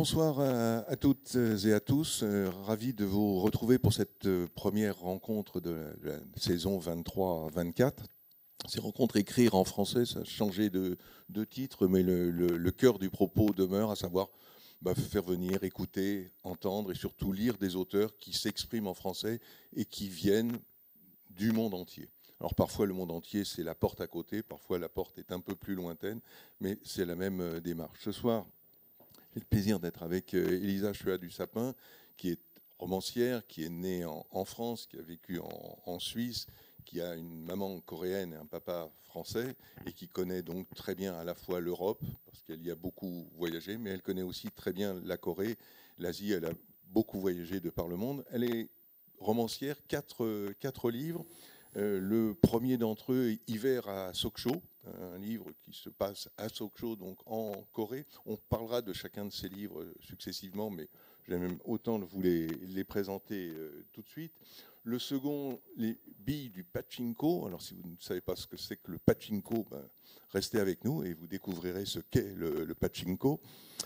Bonsoir à toutes et à tous. Ravi de vous retrouver pour cette première rencontre de la saison 23-24. Ces rencontres écrire en français, ça a changé de titre, mais le cœur du propos demeure, à savoir faire venir, écouter, entendre et surtout lire des auteurs qui s'expriment en français et qui viennent du monde entier. Alors parfois le monde entier c'est la porte à côté, parfois la porte est un peu plus lointaine, mais c'est la même démarche. Ce soir, j'ai le plaisir d'être avec Elisa Chua du Sapin, qui est romancière, qui est née en France, qui a vécu en Suisse, qui a une maman coréenne et un papa français, et qui connaît donc très bien à la fois l'Europe, parce qu'elle y a beaucoup voyagé, mais elle connaît aussi très bien la Corée, l'Asie, elle a beaucoup voyagé de par le monde. Elle est romancière, quatre livres. Le premier d'entre eux est Hiver à Sokcho, un livre qui se passe à Sokcho, donc en Corée. On parlera de chacun de ces livres successivement, mais j'aime autant vous les présenter tout de suite. Le second, Les billes du pachinko. Alors si vous ne savez pas ce que c'est que le pachinko, restez avec nous et vous découvrirez ce qu'est le pachinko.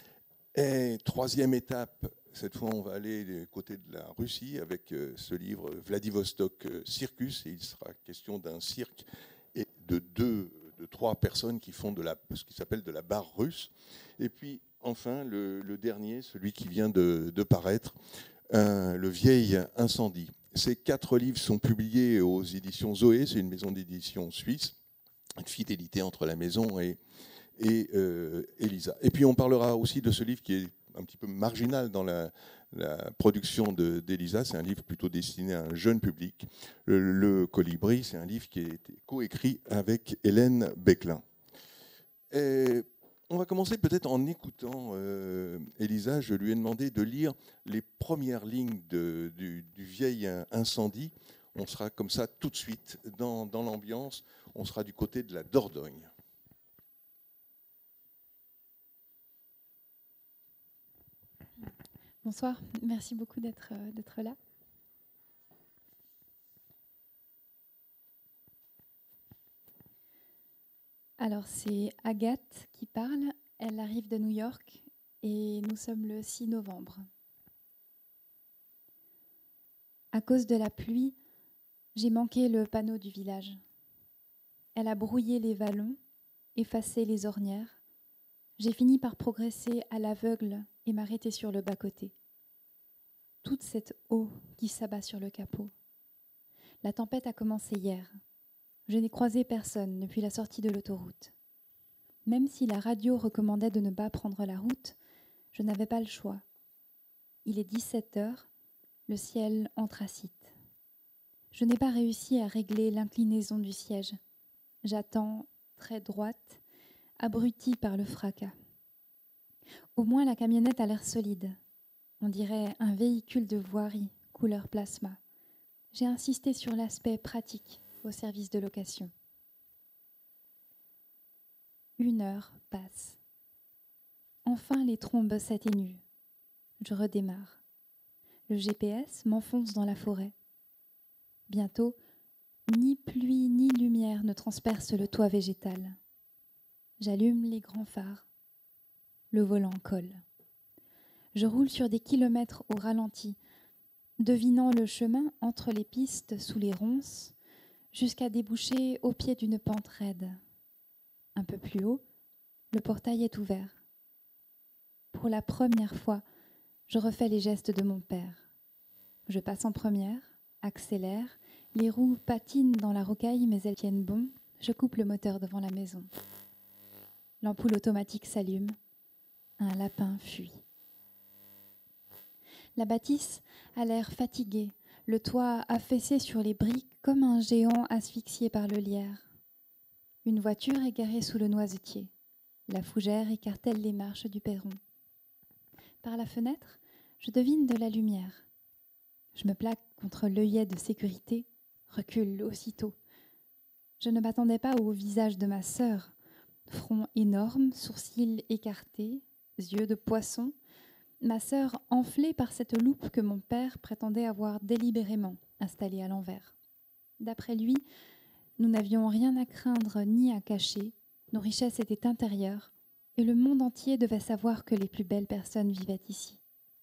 Et troisième étape, cette fois on va aller du côté de la Russie avec ce livre Vladivostok Circus, et il sera question d'un cirque et de trois personnes qui font ce qui s'appelle de la barre russe. Et puis enfin le dernier, celui qui vient de paraître, Le vieil incendie. Ces quatre livres sont publiés aux éditions Zoé, c'est une maison d'édition suisse, une fidélité entre la maison et Elisa. Et puis on parlera aussi de ce livre qui est un petit peu marginal dans la production d'Elisa. C'est un livre plutôt destiné à un jeune public. Le Colibri, c'est un livre qui a été coécrit avec Hélène Beclin. Et on va commencer peut-être en écoutant Elisa. Je lui ai demandé de lire les premières lignes du vieil incendie. On sera comme ça tout de suite dans l'ambiance. On sera du côté de la Dordogne. Bonsoir, merci beaucoup d'être là. Alors c'est Agathe qui parle, elle arrive de New York et nous sommes le 6 novembre. À cause de la pluie, j'ai manqué le panneau du village. Elle a brouillé les vallons, effacé les ornières. J'ai fini par progresser à l'aveugle et m'arrêter sur le bas-côté. Toute cette eau qui s'abat sur le capot. La tempête a commencé hier. Je n'ai croisé personne depuis la sortie de l'autoroute. Même si la radio recommandait de ne pas prendre la route, je n'avais pas le choix. Il est 17h, le ciel anthracite. Je n'ai pas réussi à régler l'inclinaison du siège. J'attends, très droite, abrutie par le fracas. Au moins la camionnette a l'air solide. On dirait un véhicule de voirie, couleur plasma. J'ai insisté sur l'aspect pratique au service de location. 1 heure passe. Enfin, les trombes s'atténuent. Je redémarre. Le GPS m'enfonce dans la forêt. Bientôt, ni pluie ni lumière ne transpercent le toit végétal. J'allume les grands phares. Le volant colle. Je roule sur des kilomètres au ralenti, devinant le chemin entre les pistes sous les ronces, jusqu'à déboucher au pied d'une pente raide. Un peu plus haut, le portail est ouvert. Pour la première fois, je refais les gestes de mon père. Je passe en première, accélère, les roues patinent dans la rocaille mais elles tiennent bon, je coupe le moteur devant la maison. L'ampoule automatique s'allume, un lapin fuit. La bâtisse a l'air fatiguée, le toit affaissé sur les briques comme un géant asphyxié par le lierre. Une voiture est garée sous le noisetier. La fougère écartèle les marches du perron. Par la fenêtre, je devine de la lumière. Je me plaque contre l'œillet de sécurité, recule aussitôt. Je ne m'attendais pas au visage de ma sœur. Front énorme, sourcils écartés, yeux de poisson. Ma sœur enflée par cette loupe que mon père prétendait avoir délibérément installée à l'envers. D'après lui, nous n'avions rien à craindre ni à cacher, nos richesses étaient intérieures, et le monde entier devait savoir que les plus belles personnes vivaient ici.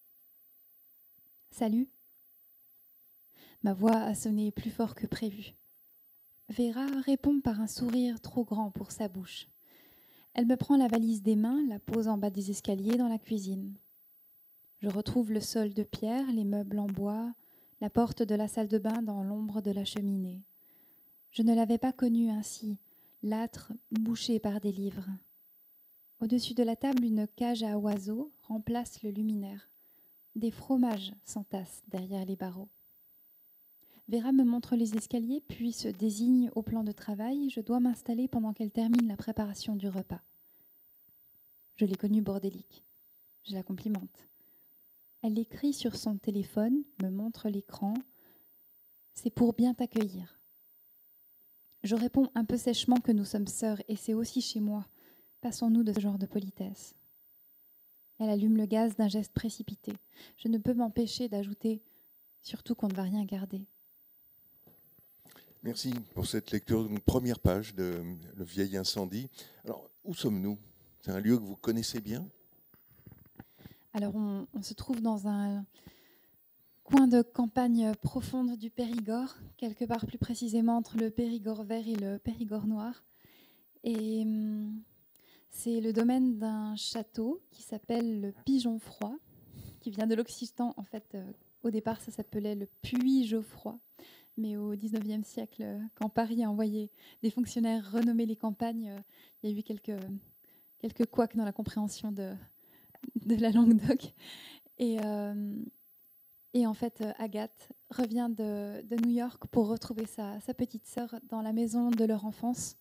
Salut. Ma voix a sonné plus fort que prévu. Vera répond par un sourire trop grand pour sa bouche. Elle me prend la valise des mains, la pose en bas des escaliers dans la cuisine. Je retrouve le sol de pierre, les meubles en bois, la porte de la salle de bain dans l'ombre de la cheminée. Je ne l'avais pas connue ainsi, l'âtre bouché par des livres. Au-dessus de la table, une cage à oiseaux remplace le luminaire. Des fromages s'entassent derrière les barreaux. Vera me montre les escaliers, puis se désigne au plan de travail. Je dois m'installer pendant qu'elle termine la préparation du repas. Je l'ai connue bordélique. Je la complimente. Elle écrit sur son téléphone, me montre l'écran. C'est pour bien t'accueillir. Je réponds un peu sèchement que nous sommes sœurs et c'est aussi chez moi. Passons-nous de ce genre de politesse. Elle allume le gaz d'un geste précipité. Je ne peux m'empêcher d'ajouter « surtout qu'on ne va rien garder ». Merci pour cette lecture, une première page de Le vieil incendie. Alors, où sommes-nous? C'est un lieu que vous connaissez bien? Alors, on se trouve dans un coin de campagne profonde du Périgord, quelque part plus précisément entre le Périgord vert et le Périgord noir. Et c'est le domaine d'un château qui s'appelle le Pigeon Froid, qui vient de l'Occitan. En fait, au départ, ça s'appelait le Puy Geoffroy. Mais au XIXe siècle, quand Paris a envoyé des fonctionnaires renommer les campagnes, il y a eu quelques couacs dans la compréhension de la langue doc. Et en fait, Agathe revient de New York pour retrouver sa petite sœur dans la maison de leur enfance,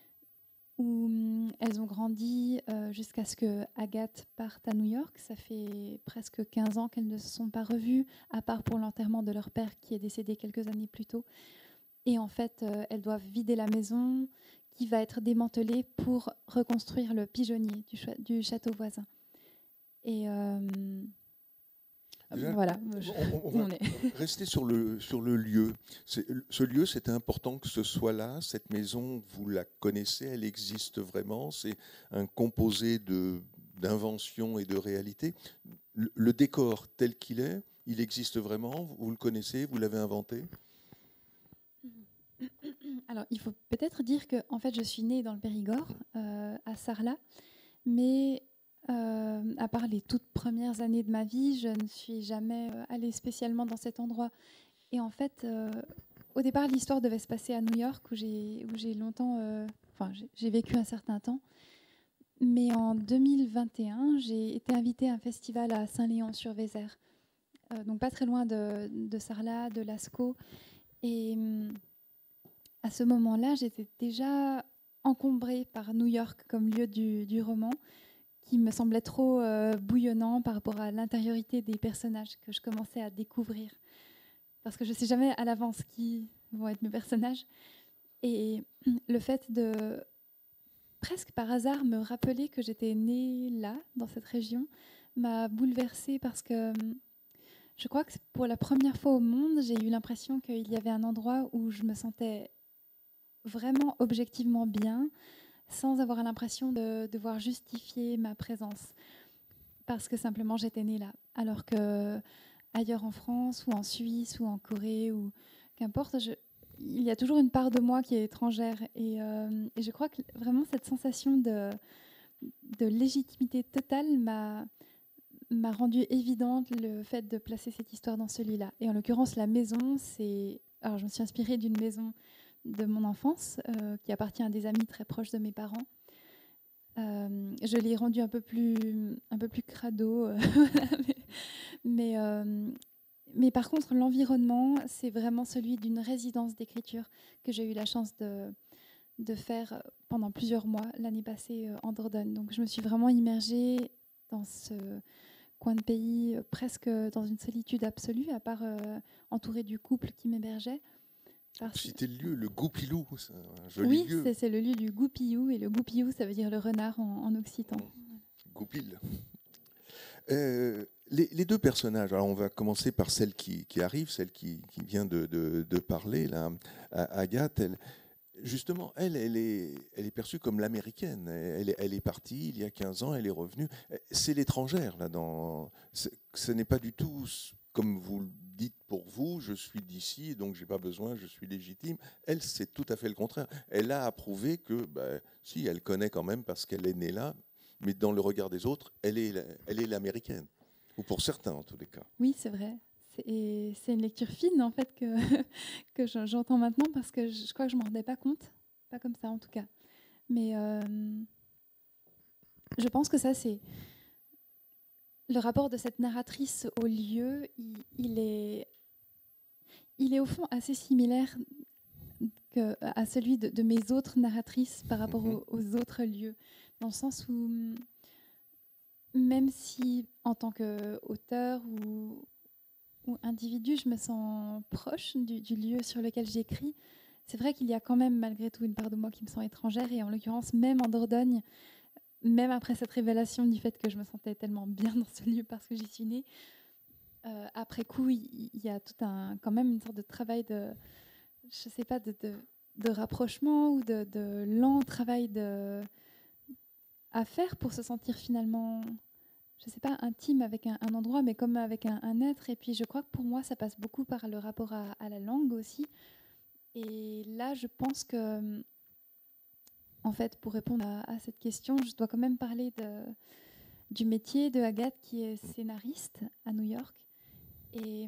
où elles ont grandi jusqu'à ce que Agathe parte à New York. Ça fait presque 15 ans qu'elles ne se sont pas revues, à part pour l'enterrement de leur père qui est décédé quelques années plus tôt. Et en fait, elles doivent vider la maison qui va être démantelée pour reconstruire le pigeonnier du château voisin. Et déjà, voilà, on va rester sur le lieu. Ce lieu, c'était important que ce soit là. Cette maison, vous la connaissez, elle existe vraiment. C'est un composé d'invention et de réalité. Le décor tel qu'il est, il existe vraiment. Vous le connaissez, vous l'avez inventé? Alors, il faut peut-être dire que en fait, je suis née dans le Périgord, à Sarlat, mais à part les toutes premières années de ma vie, je ne suis jamais allée spécialement dans cet endroit. Et en fait, au départ, l'histoire devait se passer à New York, où j'ai longtemps, j'ai vécu un certain temps. Mais en 2021, j'ai été invitée à un festival à Saint-Léon-sur-Vézère, donc pas très loin de Sarlat, de Lascaux. Et à ce moment-là, j'étais déjà encombrée par New York comme lieu du roman, qui me semblait trop bouillonnant par rapport à l'intériorité des personnages que je commençais à découvrir. Parce que je ne sais jamais à l'avance qui vont être mes personnages. Et le fait de, presque par hasard, me rappeler que j'étais née là, dans cette région, m'a bouleversée parce que je crois que pour la première fois au monde, j'ai eu l'impression qu'il y avait un endroit où je me sentais vraiment objectivement bien, sans avoir l'impression de devoir justifier ma présence, parce que simplement j'étais née là. Alors que ailleurs en France, ou en Suisse, ou en Corée, ou qu'importe, il y a toujours une part de moi qui est étrangère. Et je crois que vraiment cette sensation de légitimité totale m'a rendu évidente le fait de placer cette histoire dans celui-là. Et en l'occurrence, la maison, alors je me suis inspirée d'une maison de mon enfance, qui appartient à des amis très proches de mes parents. Je l'ai rendu un peu plus crado, mais par contre, l'environnement, c'est vraiment celui d'une résidence d'écriture que j'ai eu la chance de faire pendant plusieurs mois l'année passée en Dordogne. Donc je me suis vraiment immergée dans ce coin de pays, presque dans une solitude absolue, à part entourée du couple qui m'hébergeait. C'était le lieu, le Goupilou, c'est un joli lieu. Oui, c'est le lieu du Goupillou, et le Goupillou, ça veut dire le renard en occitan. Goupil. Les deux personnages, alors on va commencer par celle qui arrive, celle qui vient de parler, là, Agathe. justement, elle est perçue comme l'américaine. Elle est partie il y a 15 ans, elle est revenue. C'est l'étrangère, là. Ce n'est pas du tout comme vous le dites pour vous, je suis d'ici, donc j'ai pas besoin, je suis légitime. Elle, c'est tout à fait le contraire. Elle a approuvé que, si, elle connaît quand même parce qu'elle est née là, mais dans le regard des autres, elle est l'américaine. Ou pour certains, en tous les cas. Oui, c'est vrai. Et c'est une lecture fine, en fait, que j'entends maintenant, parce que je crois que je ne m'en rendais pas compte. Pas comme ça, en tout cas. Mais je pense que ça, c'est... Le rapport de cette narratrice au lieu, il est au fond assez similaire à celui de mes autres narratrices par rapport aux autres lieux. Dans le sens où, même si, en tant qu'auteur ou individu, je me sens proche du lieu sur lequel j'écris, c'est vrai qu'il y a quand même malgré tout une part de moi qui me sent étrangère, et en l'occurrence même en Dordogne, même après cette révélation du fait que je me sentais tellement bien dans ce lieu parce que j'y suis née, après coup il y a quand même une sorte de travail de, je sais pas, de rapprochement ou de lent travail à faire pour se sentir finalement, je sais pas, intime avec un endroit, mais comme avec un être. Et puis je crois que pour moi, ça passe beaucoup par le rapport à la langue aussi. Et là, je pense que, en fait, pour répondre à cette question, je dois quand même parler du métier de Agathe, qui est scénariste à New York. Et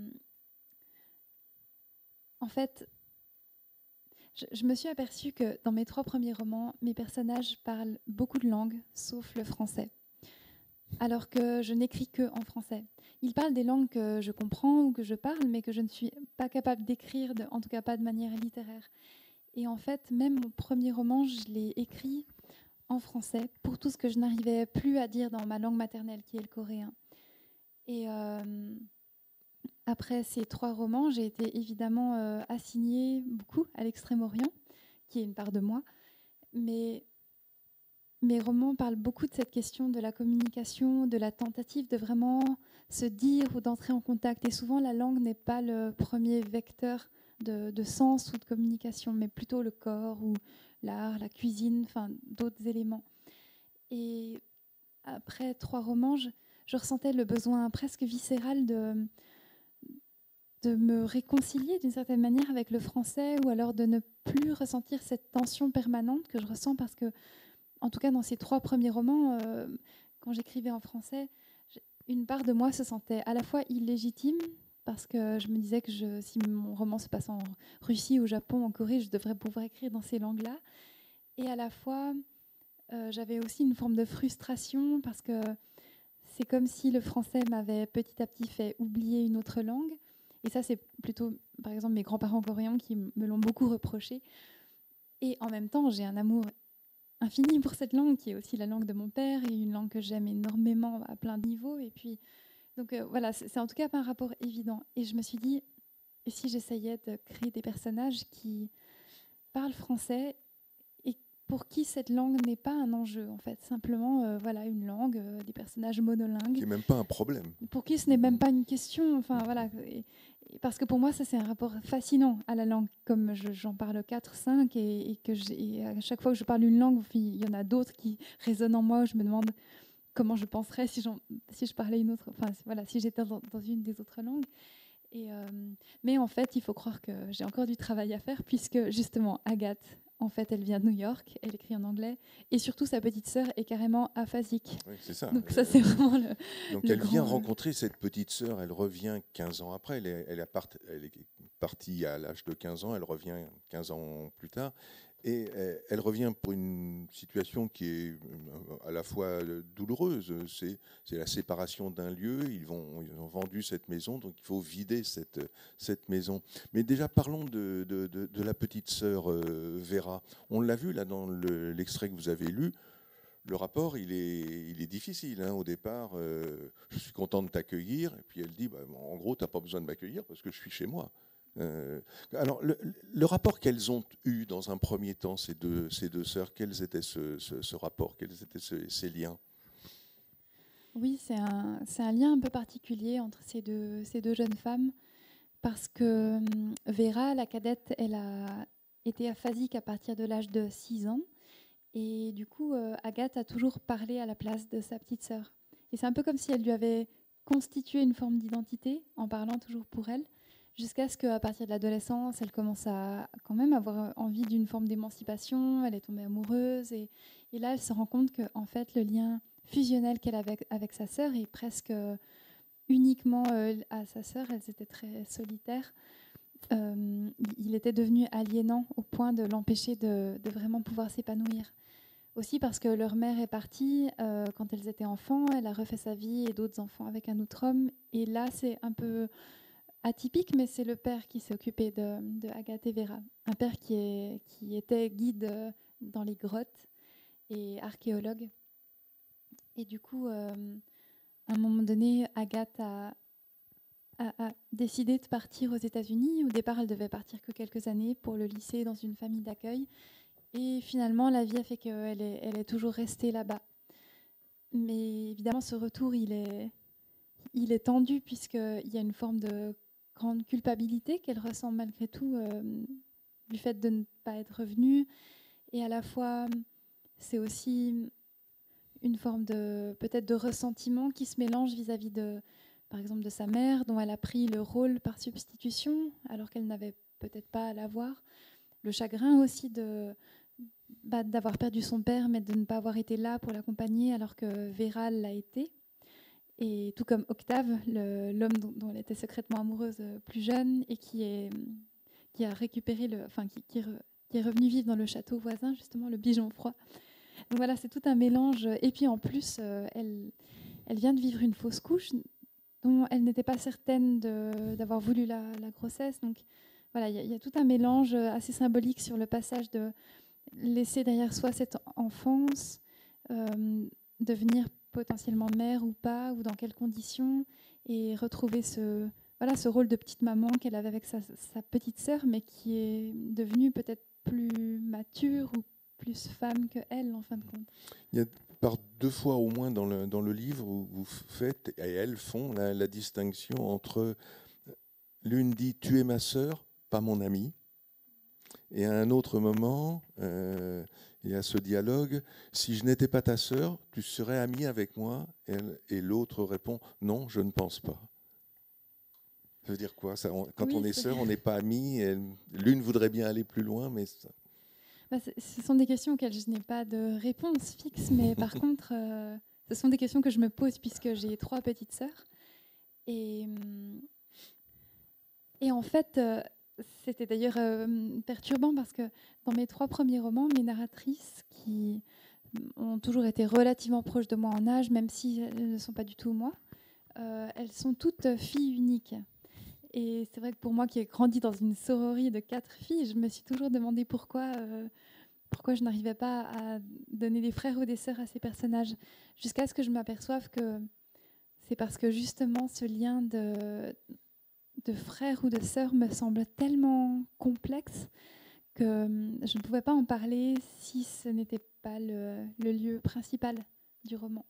en fait, je me suis aperçue que dans mes 3 premiers romans, mes personnages parlent beaucoup de langues, sauf le français, alors que je n'écris que en français. Ils parlent des langues que je comprends ou que je parle, mais que je ne suis pas capable d'écrire, en tout cas pas de manière littéraire. Et en fait, même mon premier roman, je l'ai écrit en français pour tout ce que je n'arrivais plus à dire dans ma langue maternelle, qui est le coréen. Et après ces 3 romans, j'ai été évidemment assignée beaucoup à l'Extrême-Orient, qui est une part de moi. Mais mes romans parlent beaucoup de cette question de la communication, de la tentative de vraiment se dire ou d'entrer en contact. Et souvent, la langue n'est pas le premier vecteur de sens ou de communication, mais plutôt le corps ou l'art, la cuisine, enfin d'autres éléments. Et après 3 romans, je ressentais le besoin presque viscéral de me réconcilier d'une certaine manière avec le français, ou alors de ne plus ressentir cette tension permanente que je ressens parce que, en tout cas dans ces 3 premiers romans, quand j'écrivais en français, une part de moi se sentait à la fois illégitime, parce que je me disais que si mon roman se passe en Russie, au Japon, en Corée, je devrais pouvoir écrire dans ces langues-là. Et à la fois, j'avais aussi une forme de frustration, parce que c'est comme si le français m'avait petit à petit fait oublier une autre langue. Et ça, c'est plutôt, par exemple, mes grands-parents coréens qui me l'ont beaucoup reproché. Et en même temps, j'ai un amour infini pour cette langue, qui est aussi la langue de mon père, et une langue que j'aime énormément à plein de niveaux. Et puis, donc voilà, c'est en tout cas pas un rapport évident. Et je me suis dit, et si j'essayais de créer des personnages qui parlent français et pour qui cette langue n'est pas un enjeu, en fait, simplement voilà, une langue, des personnages monolingues. C'est même pas un problème. Pour qui ce n'est même pas une question. Enfin voilà. Et parce que pour moi, ça c'est un rapport fascinant à la langue, comme j'en parle 4, 5, et à chaque fois que je parle une langue, il y en a d'autres qui résonnent en moi, où je me demande comment je penserais si je parlais une autre, enfin voilà, si j'étais dans une des autres langues. Mais en fait, il faut croire que j'ai encore du travail à faire, puisque justement, Agathe, en fait, elle vient de New York, elle écrit en anglais, et surtout sa petite sœur est carrément aphasique. Oui, c'est ça. Donc ça, c'est vraiment Donc elle vient rencontrer cette petite sœur, elle revient 15 ans après, elle est partie à l'âge de 15 ans, elle revient 15 ans plus tard, et elle revient pour une situation qui est à la fois douloureuse. C'est la séparation d'un lieu, ils ont vendu cette maison, donc il faut vider cette maison. Mais déjà, parlons de la petite sœur Vera. On l'a vu là dans l'extrait que vous avez lu. Le rapport, il est difficile. Hein. Au départ, je suis content de t'accueillir. Et puis elle dit, en gros, tu n'as pas besoin de m'accueillir parce que je suis chez moi. Alors, le rapport qu'elles ont eu dans un premier temps, ces deux sœurs, quels étaient ce rapport, quels étaient ces liens? Oui, c'est un lien un peu particulier entre ces deux jeunes femmes, parce que Vera, la cadette, elle a était aphasique à partir de l'âge de 6 ans. Et du coup, Agathe a toujours parlé à la place de sa petite sœur. Et c'est un peu comme si elle lui avait constitué une forme d'identité en parlant toujours pour elle, jusqu'à ce qu'à partir de l'adolescence, elle commence à quand même avoir envie d'une forme d'émancipation. Elle est tombée amoureuse. Et là, elle se rend compte que en fait, le lien fusionnel qu'elle avait avec sa sœur est presque uniquement à sa sœur. Elles étaient très solitaires. Il était devenu aliénant au point de l'empêcher de vraiment pouvoir s'épanouir. Aussi parce que leur mère est partie quand elles étaient enfants, elle a refait sa vie et d'autres enfants avec un autre homme. Et là, c'est un peu atypique, mais c'est le père qui s'est occupé de Agathe et Vera. Un père qui était guide dans les grottes et archéologue. Et du coup, à un moment donné, Agathe a décidé de partir aux États-Unis. Au départ, elle devait partir que quelques années pour le lycée dans une famille d'accueil. Et finalement, la vie a fait qu'elle est toujours restée là-bas. Mais évidemment, ce retour, il est tendu puisqu'il y a une forme de grande culpabilité qu'elle ressent malgré tout du fait de ne pas être revenue. Et à la fois, c'est aussi une forme peut-être de ressentiment qui se mélange vis-à-vis par exemple, de sa mère, dont elle a pris le rôle par substitution, alors qu'elle n'avait peut-être pas à l'avoir. Le chagrin aussi d'avoir perdu son père, mais de ne pas avoir été là pour l'accompagner, alors que Vera l'a été. Et tout comme Octave, l'homme dont elle était secrètement amoureuse plus jeune, et qui a récupéré, qui est revenu vivre dans le château voisin, justement, le Pigeon Froid. Donc voilà, c'est tout un mélange. Et puis en plus, elle vient de vivre une fausse couche, dont elle n'était pas certaine d'avoir voulu la grossesse. Donc voilà, il y a tout un mélange assez symbolique sur le passage de laisser derrière soi cette enfance, devenir potentiellement mère ou pas, ou dans quelles conditions, et retrouver ce rôle de petite maman qu'elle avait avec sa petite sœur, mais qui est devenue peut-être plus mature ou plus femme que elle, en fin de compte. Il y a par 2 fois au moins dans le livre où vous faites, et elles font la distinction entre, l'une dit « tu es ma sœur, pas mon amie », et à un autre moment, il y a ce dialogue « si je n'étais pas ta sœur, tu serais amie avec moi ?» et l'autre répond « non, je ne pense pas ». Ça veut dire quoi ça, quand oui, on est sœur, on n'est pas amis, l'une voudrait bien aller plus loin, mais... Ce sont des questions auxquelles je n'ai pas de réponse fixe, mais par contre, ce sont des questions que je me pose puisque j'ai 3 petites sœurs. Et en fait, c'était d'ailleurs perturbant parce que dans mes 3 premiers romans, mes narratrices, qui ont toujours été relativement proches de moi en âge, même si elles ne sont pas du tout moi, elles sont toutes filles uniques. Et c'est vrai que pour moi, qui ai grandi dans une sororie de 4 filles, je me suis toujours demandé pourquoi je n'arrivais pas à donner des frères ou des sœurs à ces personnages, jusqu'à ce que je m'aperçoive que c'est parce que justement ce lien de frère ou de sœur me semble tellement complexe que je ne pouvais pas en parler si ce n'était pas le lieu principal du roman.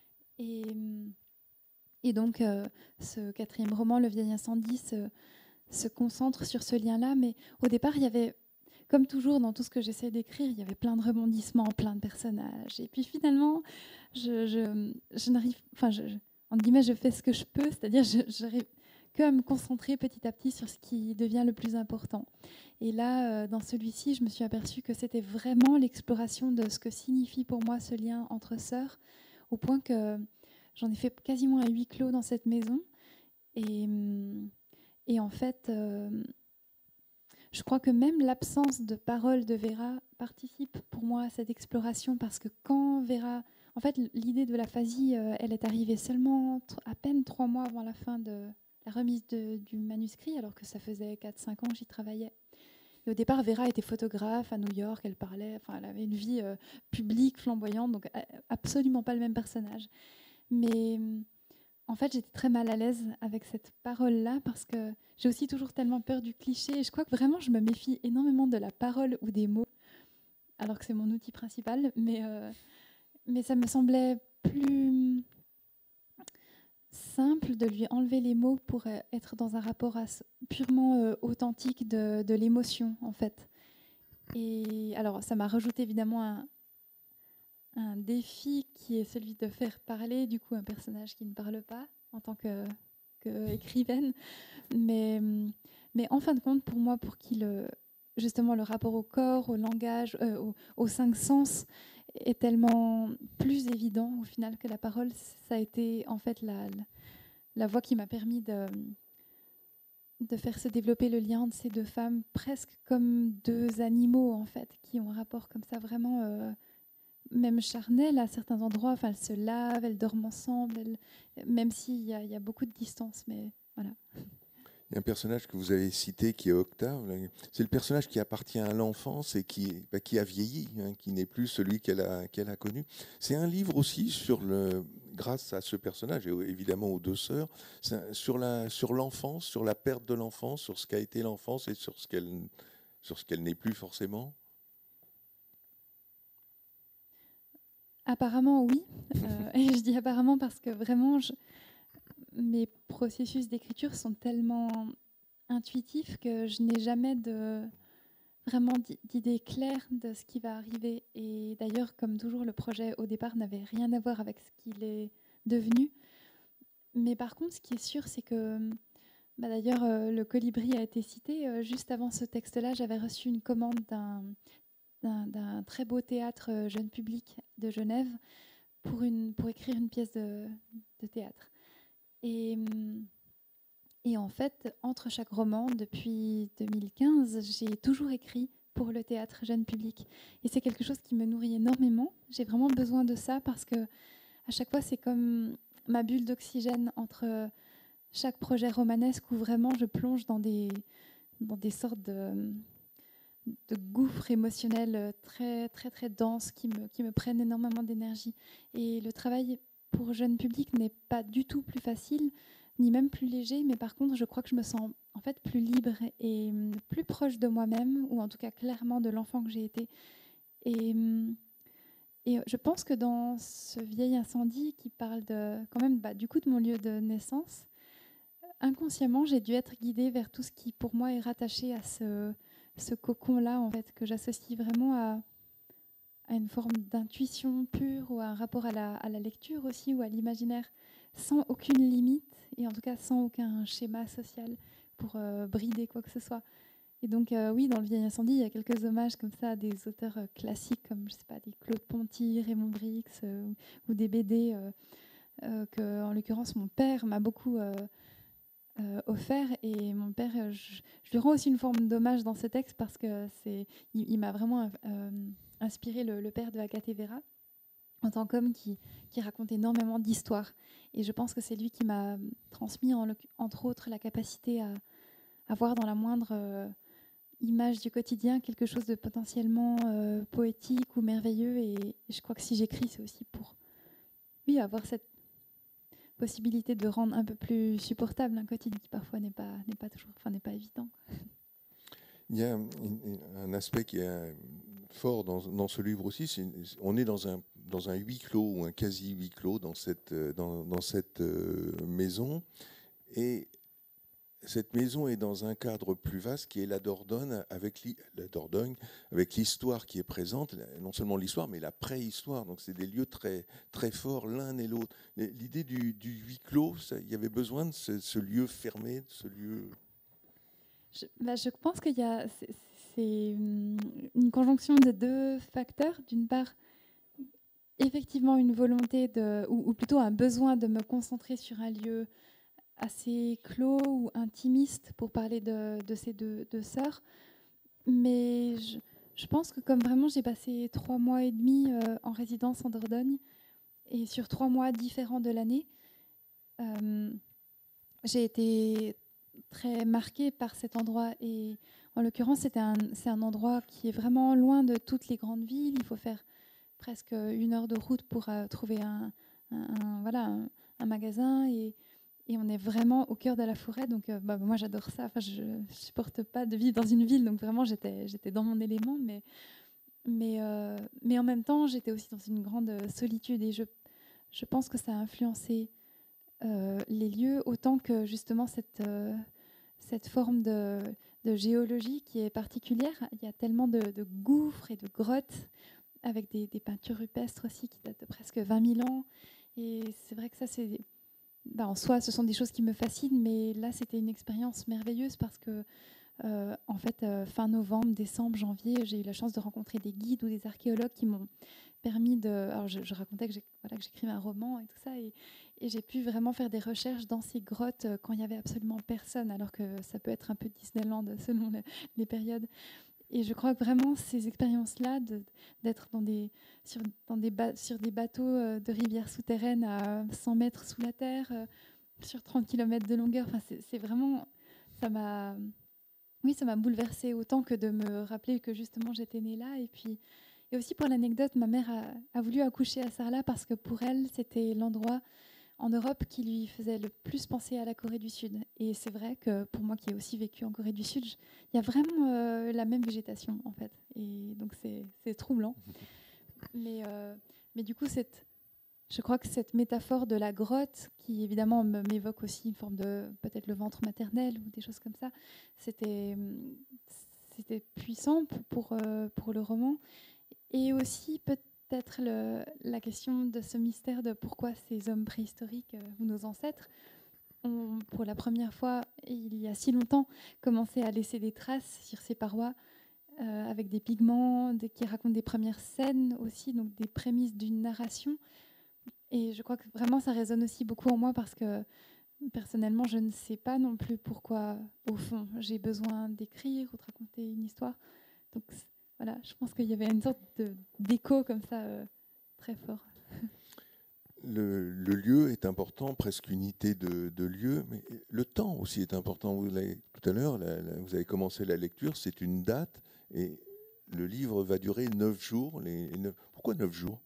Et donc, ce 4e roman, Le Vieil Incendie, se concentre sur ce lien-là. Mais au départ, il y avait, comme toujours dans tout ce que j'essaie d'écrire, il y avait plein de rebondissements, plein de personnages. Et puis finalement, je n'arrive... en guillemets, je fais ce que je peux, c'est-à-dire j'arrive que à me concentrer petit à petit sur ce qui devient le plus important. Et là, dans celui-ci, je me suis aperçue que c'était vraiment l'exploration de ce que signifie pour moi ce lien entre sœurs, au point que j'en ai fait quasiment un huis clos dans cette maison. Et en fait, je crois que même l'absence de parole de Vera participe pour moi à cette exploration, parce que quand Vera... En fait, l'idée de l'aphasie, elle est arrivée seulement à peine 3 mois avant la fin de la remise du manuscrit, alors que ça faisait 4-5 ans que j'y travaillais. Et au départ, Vera était photographe à New York, elle avait une vie publique, flamboyante, donc absolument pas le même personnage. Mais en fait, j'étais très mal à l'aise avec cette parole-là, parce que j'ai aussi toujours tellement peur du cliché. Et je crois que vraiment, je me méfie énormément de la parole ou des mots, alors que c'est mon outil principal. Mais ça me semblait plus simple de lui enlever les mots pour être dans un rapport purement authentique de l'émotion, en fait. Et alors, ça m'a rajouté évidemment un défi qui est celui de faire parler du coup un personnage qui ne parle pas en tant que écrivaine. Mais en fin de compte, pour moi, pour qu'il justement le rapport au corps, au langage, aux cinq sens est tellement plus évident au final que la parole. Ça a été en fait la voie qui m'a permis de faire se développer le lien de ces deux femmes, presque comme deux animaux en fait, qui ont un rapport comme ça vraiment même charnel à certains endroits. Enfin, elles se lavent, elles dorment ensemble, même s'il y a beaucoup de distance, mais voilà. Il y a un personnage que vous avez cité qui est Octave. C'est le personnage qui appartient à l'enfance et qui a vieilli, hein, qui n'est plus celui qu'elle a connu. C'est un livre aussi grâce à ce personnage et évidemment aux deux sœurs, sur l'enfance, sur la perte de l'enfance, sur ce qu'a été l'enfance et sur ce qu'elle n'est plus forcément. Apparemment, oui. Et je dis apparemment parce que vraiment, mes processus d'écriture sont tellement intuitifs que je n'ai jamais vraiment d'idée claire de ce qui va arriver. Et d'ailleurs, comme toujours, le projet au départ n'avait rien à voir avec ce qu'il est devenu. Mais par contre, ce qui est sûr, c'est que d'ailleurs, le Colibri a été cité. Juste avant ce texte-là, j'avais reçu une commande d'un très beau théâtre jeune public de Genève pour écrire une pièce de théâtre. Et en fait, entre chaque roman, depuis 2015, j'ai toujours écrit pour le théâtre jeune public. Et c'est quelque chose qui me nourrit énormément. J'ai vraiment besoin de ça parce que à chaque fois, c'est comme ma bulle d'oxygène entre chaque projet romanesque où vraiment je plonge dans des sortes de gouffres émotionnels très, très, très denses qui me prennent énormément d'énergie. Et le travail pour jeune public n'est pas du tout plus facile, ni même plus léger, mais par contre, je crois que je me sens en fait plus libre et plus proche de moi-même, ou en tout cas clairement de l'enfant que j'ai été. Et je pense que dans ce vieil incendie qui parle quand même du coup de mon lieu de naissance, inconsciemment, j'ai dû être guidée vers tout ce qui pour moi est rattaché à ce cocon-là, en fait, que j'associe vraiment à une forme d'intuition pure ou à un rapport à la lecture aussi ou à l'imaginaire, sans aucune limite et en tout cas sans aucun schéma social pour brider quoi que ce soit. Et donc oui, dans Le Vieil Incendie, il y a quelques hommages comme ça à des auteurs classiques comme, je sais pas, des Claude Ponty, Raymond Brix ou des BD que, en l'occurrence, mon père m'a beaucoup offert. Et mon père, je lui rends aussi une forme d'hommage dans ce texte parce que il m'a vraiment inspiré le père de Agathe Vera en tant qu'homme qui raconte énormément d'histoires. Et je pense que c'est lui qui m'a transmis, entre autres, la capacité à voir dans la moindre image du quotidien quelque chose de potentiellement poétique ou merveilleux. Et je crois que si j'écris, c'est aussi pour avoir cette possibilité de rendre un peu plus supportable un quotidien qui parfois n'est pas évident. Il y a un aspect qui est fort dans ce livre aussi. On est dans un huis clos ou un quasi huis clos dans cette maison. Et cette maison est dans un cadre plus vaste qui est la Dordogne, avec l'histoire qui est présente, non seulement l'histoire, mais la préhistoire. Donc c'est des lieux très, très forts l'un et l'autre. L'idée du huis clos, il y avait besoin de ce lieu fermé, de ce lieu... Je pense qu'il y a... C'est une conjonction de deux facteurs. D'une part, effectivement une volonté ou plutôt un besoin de me concentrer sur un lieu assez clos ou intimiste pour parler de ces deux sœurs. Mais je pense que comme vraiment j'ai passé 3 mois et demi en résidence en Dordogne et sur 3 mois différents de l'année, j'ai été très marquée par cet endroit. Et en l'occurrence, c'est un endroit qui est vraiment loin de toutes les grandes villes. Il faut faire presque 1 heure de route pour trouver un magasin. Et on est vraiment au cœur de la forêt. Donc moi, j'adore ça. Enfin, je ne supporte pas de vivre dans une ville. Donc vraiment, j'étais dans mon élément. Mais en même temps, j'étais aussi dans une grande solitude. Et je pense que ça a influencé les lieux autant que justement cette forme de géologie qui est particulière. Il y a tellement de gouffres et de grottes, avec des peintures rupestres aussi qui datent de presque 20 000 ans. Et c'est vrai que ça, en soi, ce sont des choses qui me fascinent, mais là, c'était une expérience merveilleuse parce que, en fait, fin novembre, décembre, janvier, j'ai eu la chance de rencontrer des guides ou des archéologues qui m'ont permis de... Alors, je racontais que j'écrivais un roman et tout ça, et j'ai pu vraiment faire des recherches dans ces grottes quand il n'y avait absolument personne, alors que ça peut être un peu Disneyland selon les périodes. Et je crois que vraiment ces expériences-là, d'être sur des bateaux de rivières souterraines à 100 mètres sous la terre, sur 30 km de longueur, c'est vraiment... Ça m'a bouleversée autant que de me rappeler que justement j'étais née là. Et aussi pour l'anecdote, ma mère a voulu accoucher à Sarlat parce que pour elle, c'était l'endroit en Europe qui lui faisait le plus penser à la Corée du Sud. Et c'est vrai que pour moi qui ai aussi vécu en Corée du Sud, il y a vraiment la même végétation en fait. Et donc c'est troublant. Mais du coup, je crois que cette métaphore de la grotte, qui évidemment m'évoque aussi une forme de peut-être le ventre maternel ou des choses comme ça, c'était puissant pour le roman. Et aussi peut-être la question de ce mystère de pourquoi ces hommes préhistoriques ou nos ancêtres ont, pour la première fois, il y a si longtemps, commencé à laisser des traces sur ces parois avec des pigments qui racontent des premières scènes aussi, donc des prémices d'une narration. Et je crois que vraiment ça résonne aussi beaucoup en moi parce que personnellement, je ne sais pas non plus pourquoi, au fond, j'ai besoin d'écrire ou de raconter une histoire. Donc voilà, je pense qu'il y avait une sorte d'écho comme ça très fort. Le lieu est important, presque unité de lieu, mais le temps aussi est important. Vous l'avez tout à l'heure, vous avez commencé la lecture, c'est une date, et le livre va durer 9 jours. Pourquoi 9 jours?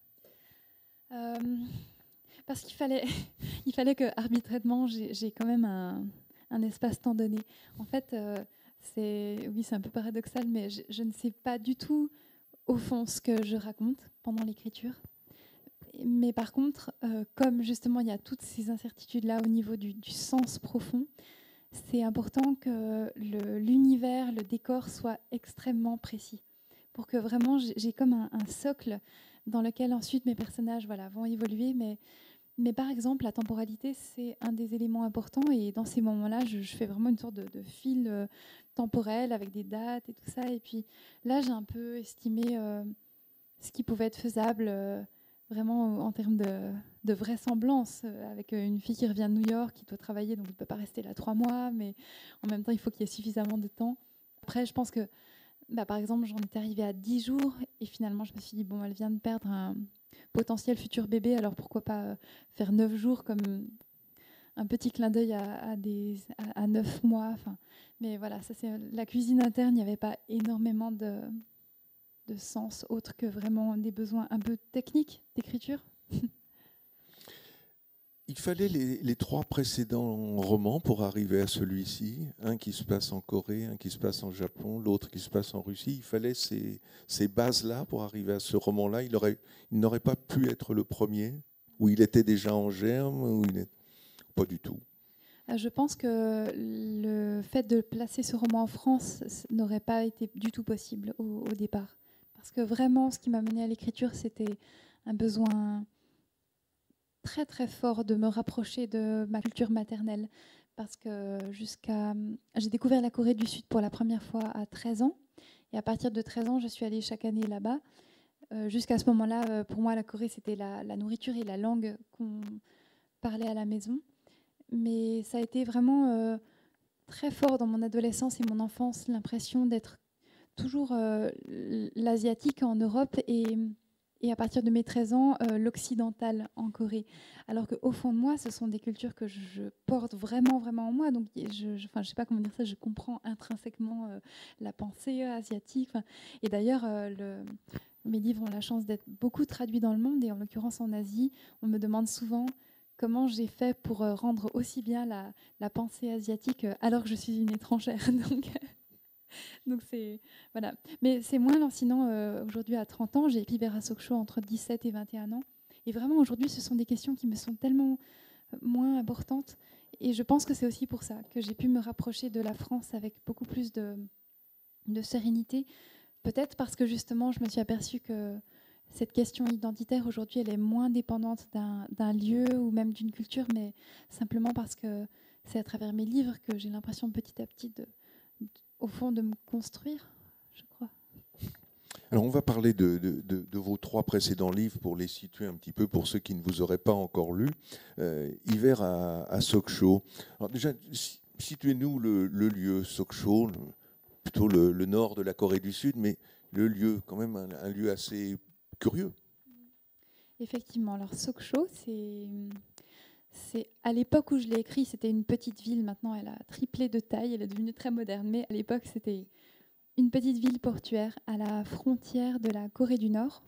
Parce qu'il fallait, il fallait que arbitrairement, j'ai quand même un espace-temps donné. En fait, c'est un peu paradoxal, mais je ne sais pas du tout, au fond, ce que je raconte pendant l'écriture. Mais par contre, comme justement il y a toutes ces incertitudes-là au niveau du sens profond, c'est important que l'univers, le décor soit extrêmement précis pour que vraiment j'ai comme un socle dans lequel ensuite mes personnages vont évoluer. Mais par exemple, la temporalité, c'est un des éléments importants. Et dans ces moments-là, je fais vraiment une sorte de fil temporel avec des dates et tout ça. Et puis là, j'ai un peu estimé ce qui pouvait être faisable vraiment en termes de vraisemblance, avec une fille qui revient de New York, qui doit travailler, donc elle ne peut pas rester là 3 mois, mais en même temps, il faut qu'il y ait suffisamment de temps. Après, je pense que, par exemple, j'en étais arrivée à 10 jours, et finalement, je me suis dit, bon, elle vient de perdre un potentiel futur bébé, alors pourquoi pas faire 9 jours comme un petit clin d'œil à 9 mois. Enfin, mais voilà, ça c'est la cuisine interne, il n'y avait pas énormément de sens autre que vraiment des besoins un peu techniques d'écriture. Il fallait les 3 précédents romans pour arriver à celui-ci. Un qui se passe en Corée, un qui se passe en Japon, l'autre qui se passe en Russie. Il fallait ces bases-là pour arriver à ce roman-là. Il n'aurait pas pu être le premier, où il était déjà en germe, pas du tout. Je pense que le fait de placer ce roman en France n'aurait pas été du tout possible au départ. Parce que vraiment, ce qui m'a mené à l'écriture, c'était un besoin très très fort de me rapprocher de ma culture maternelle. Parce que j'ai découvert la Corée du Sud pour la première fois à 13 ans. Et à partir de 13 ans, je suis allée chaque année là-bas. Jusqu'à ce moment-là, pour moi, la Corée, c'était la nourriture et la langue qu'on parlait à la maison. Mais ça a été vraiment très fort dans mon adolescence et mon enfance, l'impression d'être toujours l'asiatique en Europe et à partir de mes 13 ans, l'occidental en Corée. Alors qu'au fond de moi, ce sont des cultures que je porte vraiment, vraiment en moi. Donc, je sais pas comment dire ça, je comprends intrinsèquement la pensée asiatique. Et d'ailleurs, mes livres ont la chance d'être beaucoup traduits dans le monde, et en l'occurrence en Asie. On me demande souvent comment j'ai fait pour rendre aussi bien la pensée asiatique alors que je suis une étrangère. Donc c'est voilà. Mais c'est moins lancinant aujourd'hui à 30 ans. J'ai écrit Vera Sokcho entre 17 et 21 ans. Et vraiment aujourd'hui, ce sont des questions qui me sont tellement moins importantes. Et je pense que c'est aussi pour ça que j'ai pu me rapprocher de la France avec beaucoup plus de sérénité. Peut-être parce que justement, je me suis aperçue que cette question identitaire, aujourd'hui, elle est moins dépendante d'un lieu ou même d'une culture, mais simplement parce que c'est à travers mes livres que j'ai l'impression petit à petit, au fond, de me construire, je crois. Alors on va parler de vos 3 précédents livres pour les situer un petit peu pour ceux qui ne vous auraient pas encore lus. Hiver à Sokcho. Alors déjà, situez-nous le lieu, Sokcho, plutôt le nord de la Corée du Sud, mais le lieu, quand même un lieu assez curieux. Effectivement, alors Sokcho, c'est à l'époque où je l'ai écrit, c'était une petite ville. Maintenant, elle a triplé de taille, elle est devenue très moderne, mais à l'époque, c'était une petite ville portuaire à la frontière de la Corée du Nord,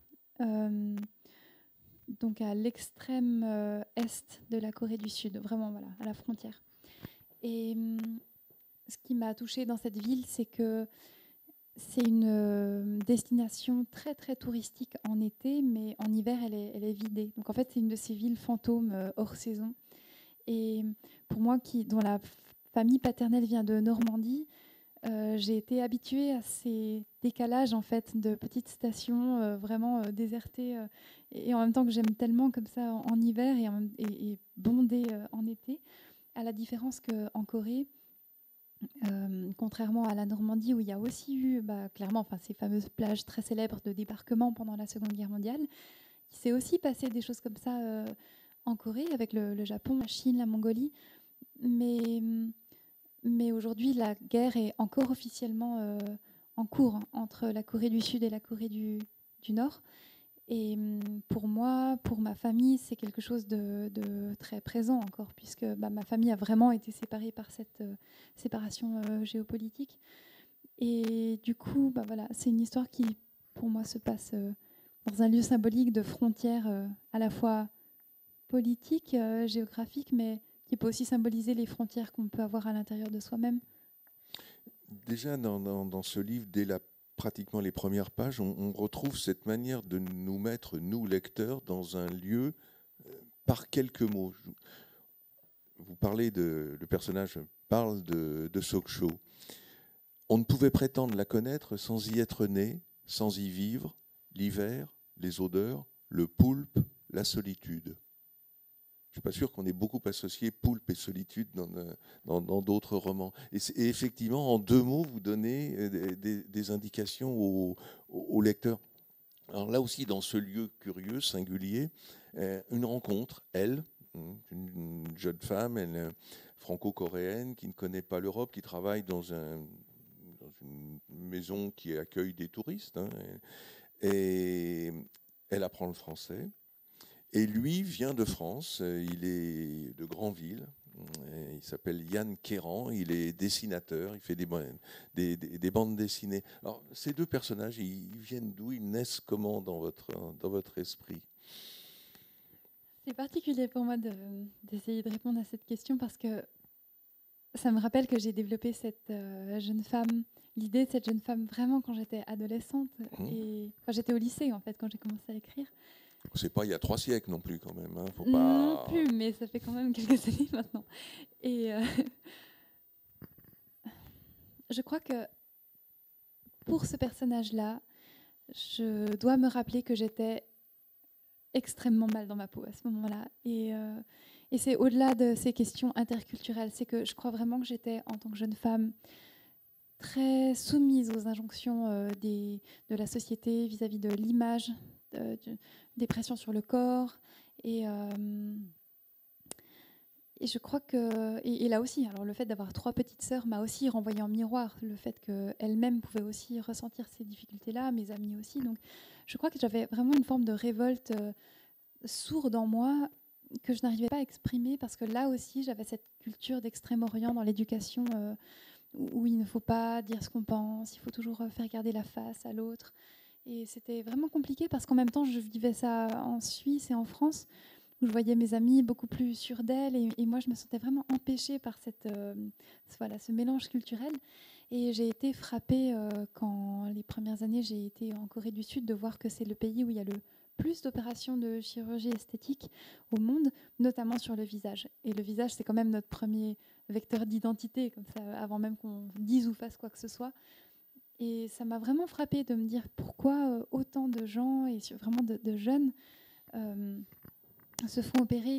donc à l'extrême est de la Corée du Sud, vraiment voilà, à la frontière. Et ce qui m'a touchée dans cette ville, c'est que c'est une destination très très touristique en été, mais en hiver, elle est vidée. Donc en fait, c'est une de ces villes fantômes hors saison. Et pour moi, dont la famille paternelle vient de Normandie, j'ai été habituée à ces décalages en fait de petites stations vraiment désertées et en même temps que j'aime tellement comme ça en hiver et bondées en été, à la différence qu'en Corée, contrairement à la Normandie où il y a aussi eu clairement ces fameuses plages très célèbres de débarquement pendant la Seconde Guerre mondiale, il s'est aussi passé des choses comme ça en Corée avec le Japon, la Chine, la Mongolie, mais aujourd'hui, la guerre est encore officiellement en cours entre la Corée du Sud et la Corée du Nord. Et pour moi, pour ma famille, c'est quelque chose de très présent encore, puisque ma famille a vraiment été séparée par cette séparation géopolitique. Et du coup, voilà, c'est une histoire qui, pour moi, se passe dans un lieu symbolique de frontières à la fois politiques, géographiques, mais qui peut aussi symboliser les frontières qu'on peut avoir à l'intérieur de soi-même. Déjà, dans ce livre, dès pratiquement les premières pages, on retrouve cette manière de nous mettre, nous, lecteurs, dans un lieu par quelques mots. Vous parlez le personnage parle de Sokcho. On ne pouvait prétendre la connaître sans y être né, sans y vivre, l'hiver, les odeurs, le poulpe, la solitude. Je ne suis pas sûr qu'on ait beaucoup associé poulpe et solitude dans d'autres romans. Et effectivement, en 2 mots, vous donnez des indications aux lecteurs. Alors là aussi, dans ce lieu curieux, singulier, une rencontre, elle, une jeune femme, franco-coréenne, qui ne connaît pas l'Europe, qui travaille dans une maison qui accueille des touristes, et elle apprend le français. Et lui vient de France, il est de Granville, il s'appelle Yann Kéran, il est dessinateur, il fait des bandes dessinées. Alors, ces 2 personnages, ils viennent d'où? Ils naissent comment dans votre esprit? C'est particulier pour moi d'essayer de répondre à cette question parce que ça me rappelle que j'ai développé cette jeune femme, l'idée de cette jeune femme vraiment quand j'étais adolescente et quand j'étais au lycée en fait, quand j'ai commencé à écrire. C'est pas il y a 3 siècles non plus quand même. Faut pas... Non plus, mais ça fait quand même quelques années maintenant. Et je crois que pour ce personnage-là, je dois me rappeler que j'étais extrêmement mal dans ma peau à ce moment-là. Et c'est au-delà de ces questions interculturelles, c'est que je crois vraiment que j'étais, en tant que jeune femme, très soumise aux injonctions de la société vis-à-vis de l'image, des pressions sur le corps. Et je crois que... Et là aussi, alors le fait d'avoir 3 petites sœurs m'a aussi renvoyé en miroir le fait qu'elles-mêmes pouvaient aussi ressentir ces difficultés-là, mes amis aussi. Donc je crois que j'avais vraiment une forme de révolte sourde en moi que je n'arrivais pas à exprimer parce que là aussi, j'avais cette culture d'Extrême-Orient dans l'éducation où il ne faut pas dire ce qu'on pense, il faut toujours faire garder la face à l'autre. Et c'était vraiment compliqué parce qu'en même temps, je vivais ça en Suisse et en France, où je voyais mes amis beaucoup plus sûres d'elles, et moi, je me sentais vraiment empêchée par ce mélange culturel. Et j'ai été frappée quand les premières années, j'ai été en Corée du Sud, de voir que c'est le pays où il y a le plus d'opérations de chirurgie esthétique au monde, notamment sur le visage. Et le visage, c'est quand même notre premier vecteur d'identité, comme ça, avant même qu'on dise ou fasse quoi que ce soit. Et ça m'a vraiment frappée de me dire pourquoi autant de gens, et vraiment de jeunes, se font opérer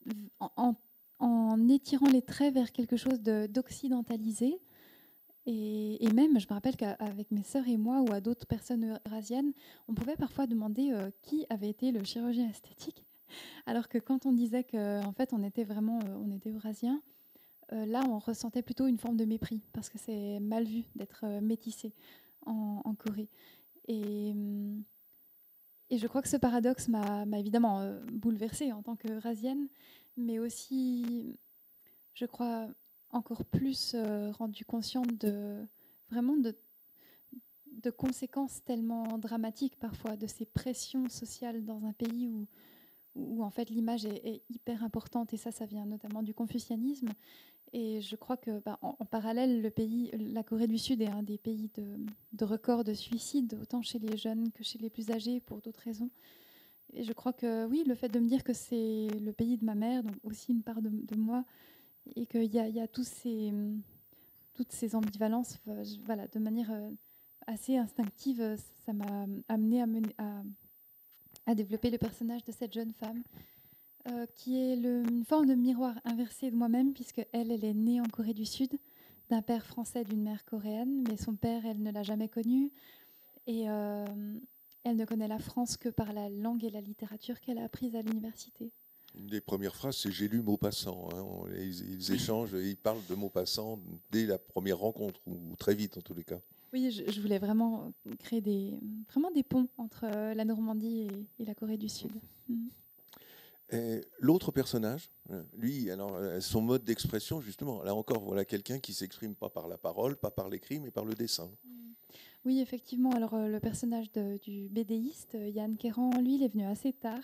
en étirant les traits vers quelque chose d'occidentalisé. Et même, je me rappelle qu'avec mes sœurs et moi, ou à d'autres personnes eurasiennes, on pouvait parfois demander qui avait été le chirurgien esthétique. Alors que quand on disait qu'en fait, on était eurasien, là, on ressentait plutôt une forme de mépris, parce que c'est mal vu d'être métissé en Corée. Et je crois que ce paradoxe m'a évidemment bouleversée en tant qu'eurasienne, mais aussi, je crois, encore plus rendue consciente vraiment de conséquences tellement dramatiques parfois, de ces pressions sociales dans un pays où en fait l'image est hyper importante, et ça vient notamment du confucianisme. Et je crois que en parallèle, la Corée du Sud est un des pays de record de suicide, autant chez les jeunes que chez les plus âgés, pour d'autres raisons. Et je crois que oui, le fait de me dire que c'est le pays de ma mère, donc aussi une part de moi, et qu'il y a toutes ces ambivalences, voilà, de manière assez instinctive, ça m'a amené à développer le personnage de cette jeune femme, qui est une forme de miroir inversé de moi-même, puisque elle est née en Corée du Sud, d'un père français, d'une mère coréenne, mais son père, elle ne l'a jamais connu, et elle ne connaît la France que par la langue et la littérature qu'elle a apprises à l'université. Une des premières phrases, c'est « j'ai lu Maupassant ». Ils échangent, ils parlent de Maupassant dès la première rencontre, ou très vite en tous les cas. Oui, je voulais vraiment créer vraiment des ponts entre la Normandie et la Corée du Sud. L'autre personnage, lui, alors son mode d'expression, justement, là encore, voilà quelqu'un qui s'exprime pas par la parole, pas par l'écrit, mais par le dessin. Oui, effectivement. Alors le personnage du BDiste, Yann Kéran, lui, il est venu assez tard.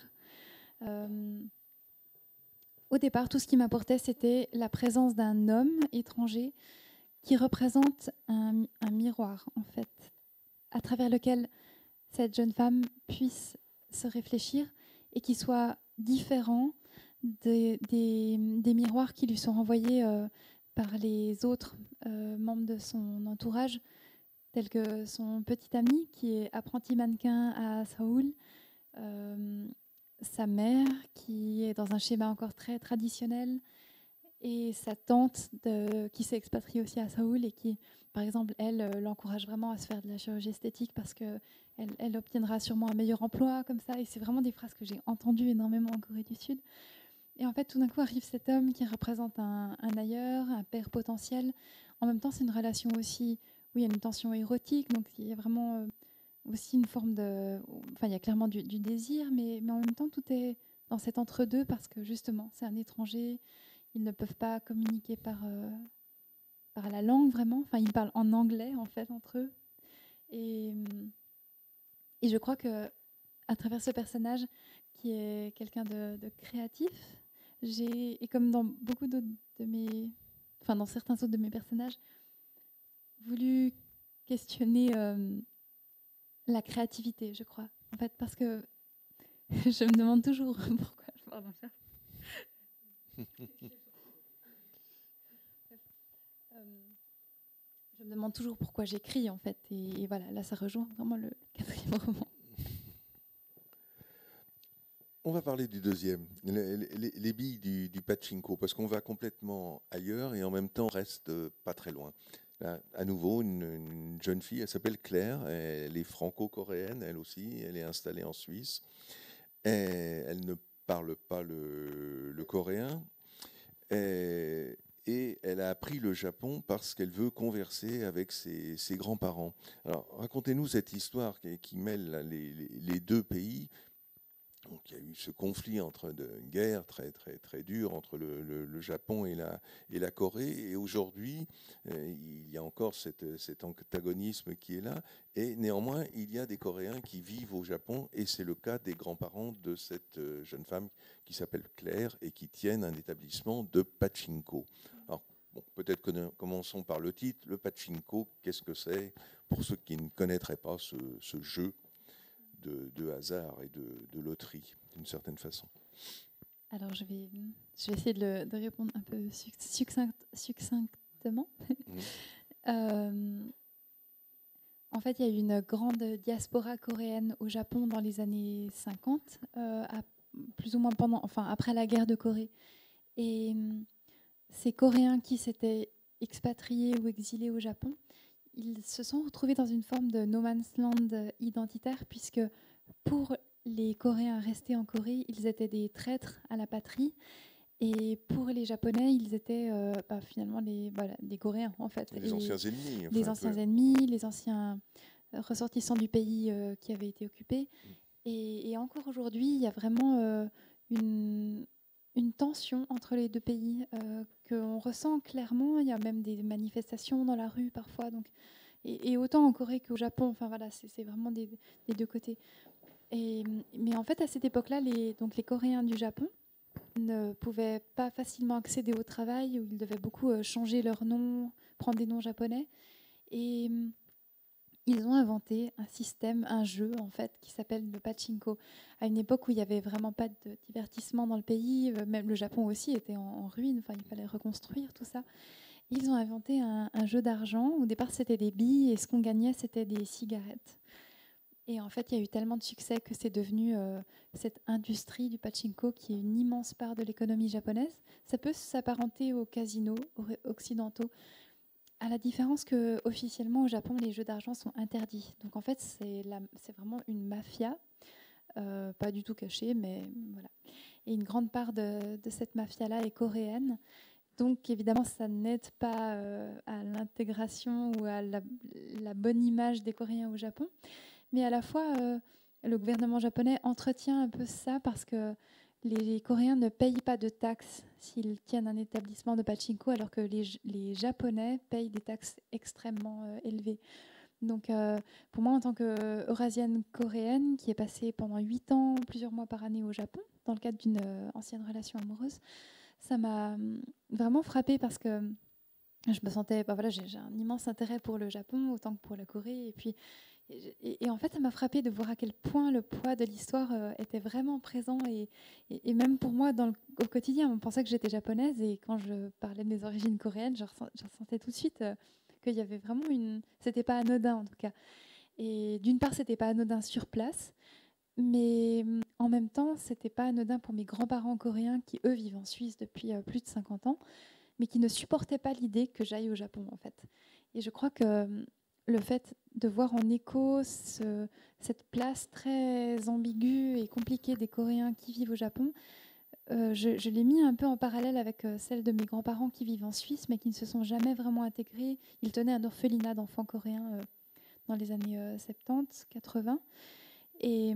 Au départ, tout ce qui m'apportait, c'était la présence d'un homme étranger qui représente un miroir, en fait, à travers lequel cette jeune femme puisse se réfléchir et qui soit différent des miroirs qui lui sont renvoyés par les autres membres de son entourage, tels que son petit ami qui est apprenti mannequin à Séoul, sa mère qui est dans un schéma encore très traditionnel, et sa tante qui s'est expatriée aussi à Séoul et qui, par exemple, elle l'encourage vraiment à se faire de la chirurgie esthétique parce qu'elle obtiendra sûrement un meilleur emploi comme ça. Et c'est vraiment des phrases que j'ai entendues énormément en Corée du Sud. Et en fait, tout d'un coup arrive cet homme qui représente un ailleurs, un père potentiel. En même temps, c'est une relation aussi où il y a une tension érotique, donc il y a vraiment aussi une forme de... Enfin, il y a clairement du désir, mais en même temps, tout est dans cet entre-deux parce que justement, c'est un étranger. Ils ne peuvent pas communiquer par la langue, vraiment. Enfin, ils parlent en anglais, en fait, entre eux. Et je crois qu'à travers ce personnage, qui est quelqu'un de créatif, et comme dans beaucoup d'autres dans certains autres de mes personnages, voulu questionner la créativité, je crois. En fait, parce que je me demande toujours pourquoi... Pardon, je me demande toujours pourquoi j'écris, en fait. Et voilà, là, ça rejoint vraiment le 4e roman. On va parler du deuxième, les billes du pachinko, parce qu'on va complètement ailleurs et en même temps on reste pas très loin. Là, à nouveau, une jeune fille, elle s'appelle Claire, elle est franco-coréenne, elle aussi, elle est installée en Suisse. Et elle ne parle pas le coréen. Et elle a appris le Japon parce qu'elle veut converser avec ses grands-parents. Alors, racontez-nous cette histoire qui mêle les deux pays. Donc, il y a eu ce conflit une guerre très, très, très dure entre le Japon et la Corée. Et aujourd'hui, il y a encore cet antagonisme qui est là. Et néanmoins, il y a des Coréens qui vivent au Japon. Et c'est le cas des grands-parents de cette jeune femme qui s'appelle Claire et qui tiennent un établissement de pachinko. Alors, peut-être commençons par le titre. Le pachinko, qu'est-ce que c'est pour ceux qui ne connaîtraient pas ce jeu de hasard et de loterie, d'une certaine façon. Alors, je vais essayer de répondre un peu succinctement. En fait, il y a eu une grande diaspora coréenne au Japon dans les années 50, plus ou moins après la guerre de Corée. Et ces Coréens qui s'étaient expatriés ou exilés au Japon, ils se sont retrouvés dans une forme de no man's land identitaire, puisque pour les Coréens restés en Corée, ils étaient des traîtres à la patrie. Et pour les Japonais, ils étaient finalement les Coréens, en fait. Les anciens ennemis. Les anciens ennemis, les anciens ressortissants du pays qui avaient été occupés. Et encore aujourd'hui, il y a vraiment une tension entre les deux pays qu'on ressent clairement. Il y a même des manifestations dans la rue parfois. Donc, et autant en Corée qu'au Japon, enfin voilà, c'est vraiment des deux côtés. Mais en fait, à cette époque-là, les Coréens du Japon ne pouvaient pas facilement accéder au travail, où ils devaient beaucoup changer leur nom, prendre des noms japonais. Et ils ont inventé un système, un jeu en fait, qui s'appelle le pachinko. À une époque où il n'y avait vraiment pas de divertissement dans le pays, même le Japon aussi était en ruine, enfin, il fallait reconstruire tout ça. Ils ont inventé un jeu d'argent. Au départ, c'était des billes et ce qu'on gagnait, c'était des cigarettes. Et en fait, il y a eu tellement de succès que c'est devenu cette industrie du pachinko qui est une immense part de l'économie japonaise. Ça peut s'apparenter aux casinos occidentaux, à la différence que officiellement au Japon, les jeux d'argent sont interdits. Donc en fait, c'est vraiment une mafia, pas du tout cachée, mais voilà. Et une grande part de cette mafia-là est coréenne. Donc évidemment, ça n'aide pas à l'intégration ou à la bonne image des Coréens au Japon. Mais à la fois, le gouvernement japonais entretient un peu ça parce que les Coréens ne payent pas de taxes s'ils tiennent un établissement de pachinko, alors que les Japonais payent des taxes extrêmement élevées. Donc, pour moi, en tant qu'eurasienne coréenne, qui est passée pendant 8 ans, plusieurs mois par année au Japon, dans le cadre d'une ancienne relation amoureuse, ça m'a vraiment frappée parce que je me sentais, j'ai un immense intérêt pour le Japon, autant que pour la Corée. Et en fait, ça m'a frappée de voir à quel point le poids de l'histoire était vraiment présent. Et même pour moi, au quotidien, on pensait que j'étais japonaise. Et quand je parlais de mes origines coréennes, je ressentais tout de suite qu'il y avait vraiment c'était pas anodin, en tout cas. Et d'une part, c'était pas anodin sur place. Mais en même temps, c'était pas anodin pour mes grands-parents coréens qui, eux, vivent en Suisse depuis plus de 50 ans, mais qui ne supportaient pas l'idée que j'aille au Japon, en fait. Et je crois que le fait de voir en écho cette place très ambiguë et compliquée des Coréens qui vivent au Japon, je l'ai mis un peu en parallèle avec celle de mes grands-parents qui vivent en Suisse, mais qui ne se sont jamais vraiment intégrés. Ils tenaient un orphelinat d'enfants coréens dans les années 70, 80. Et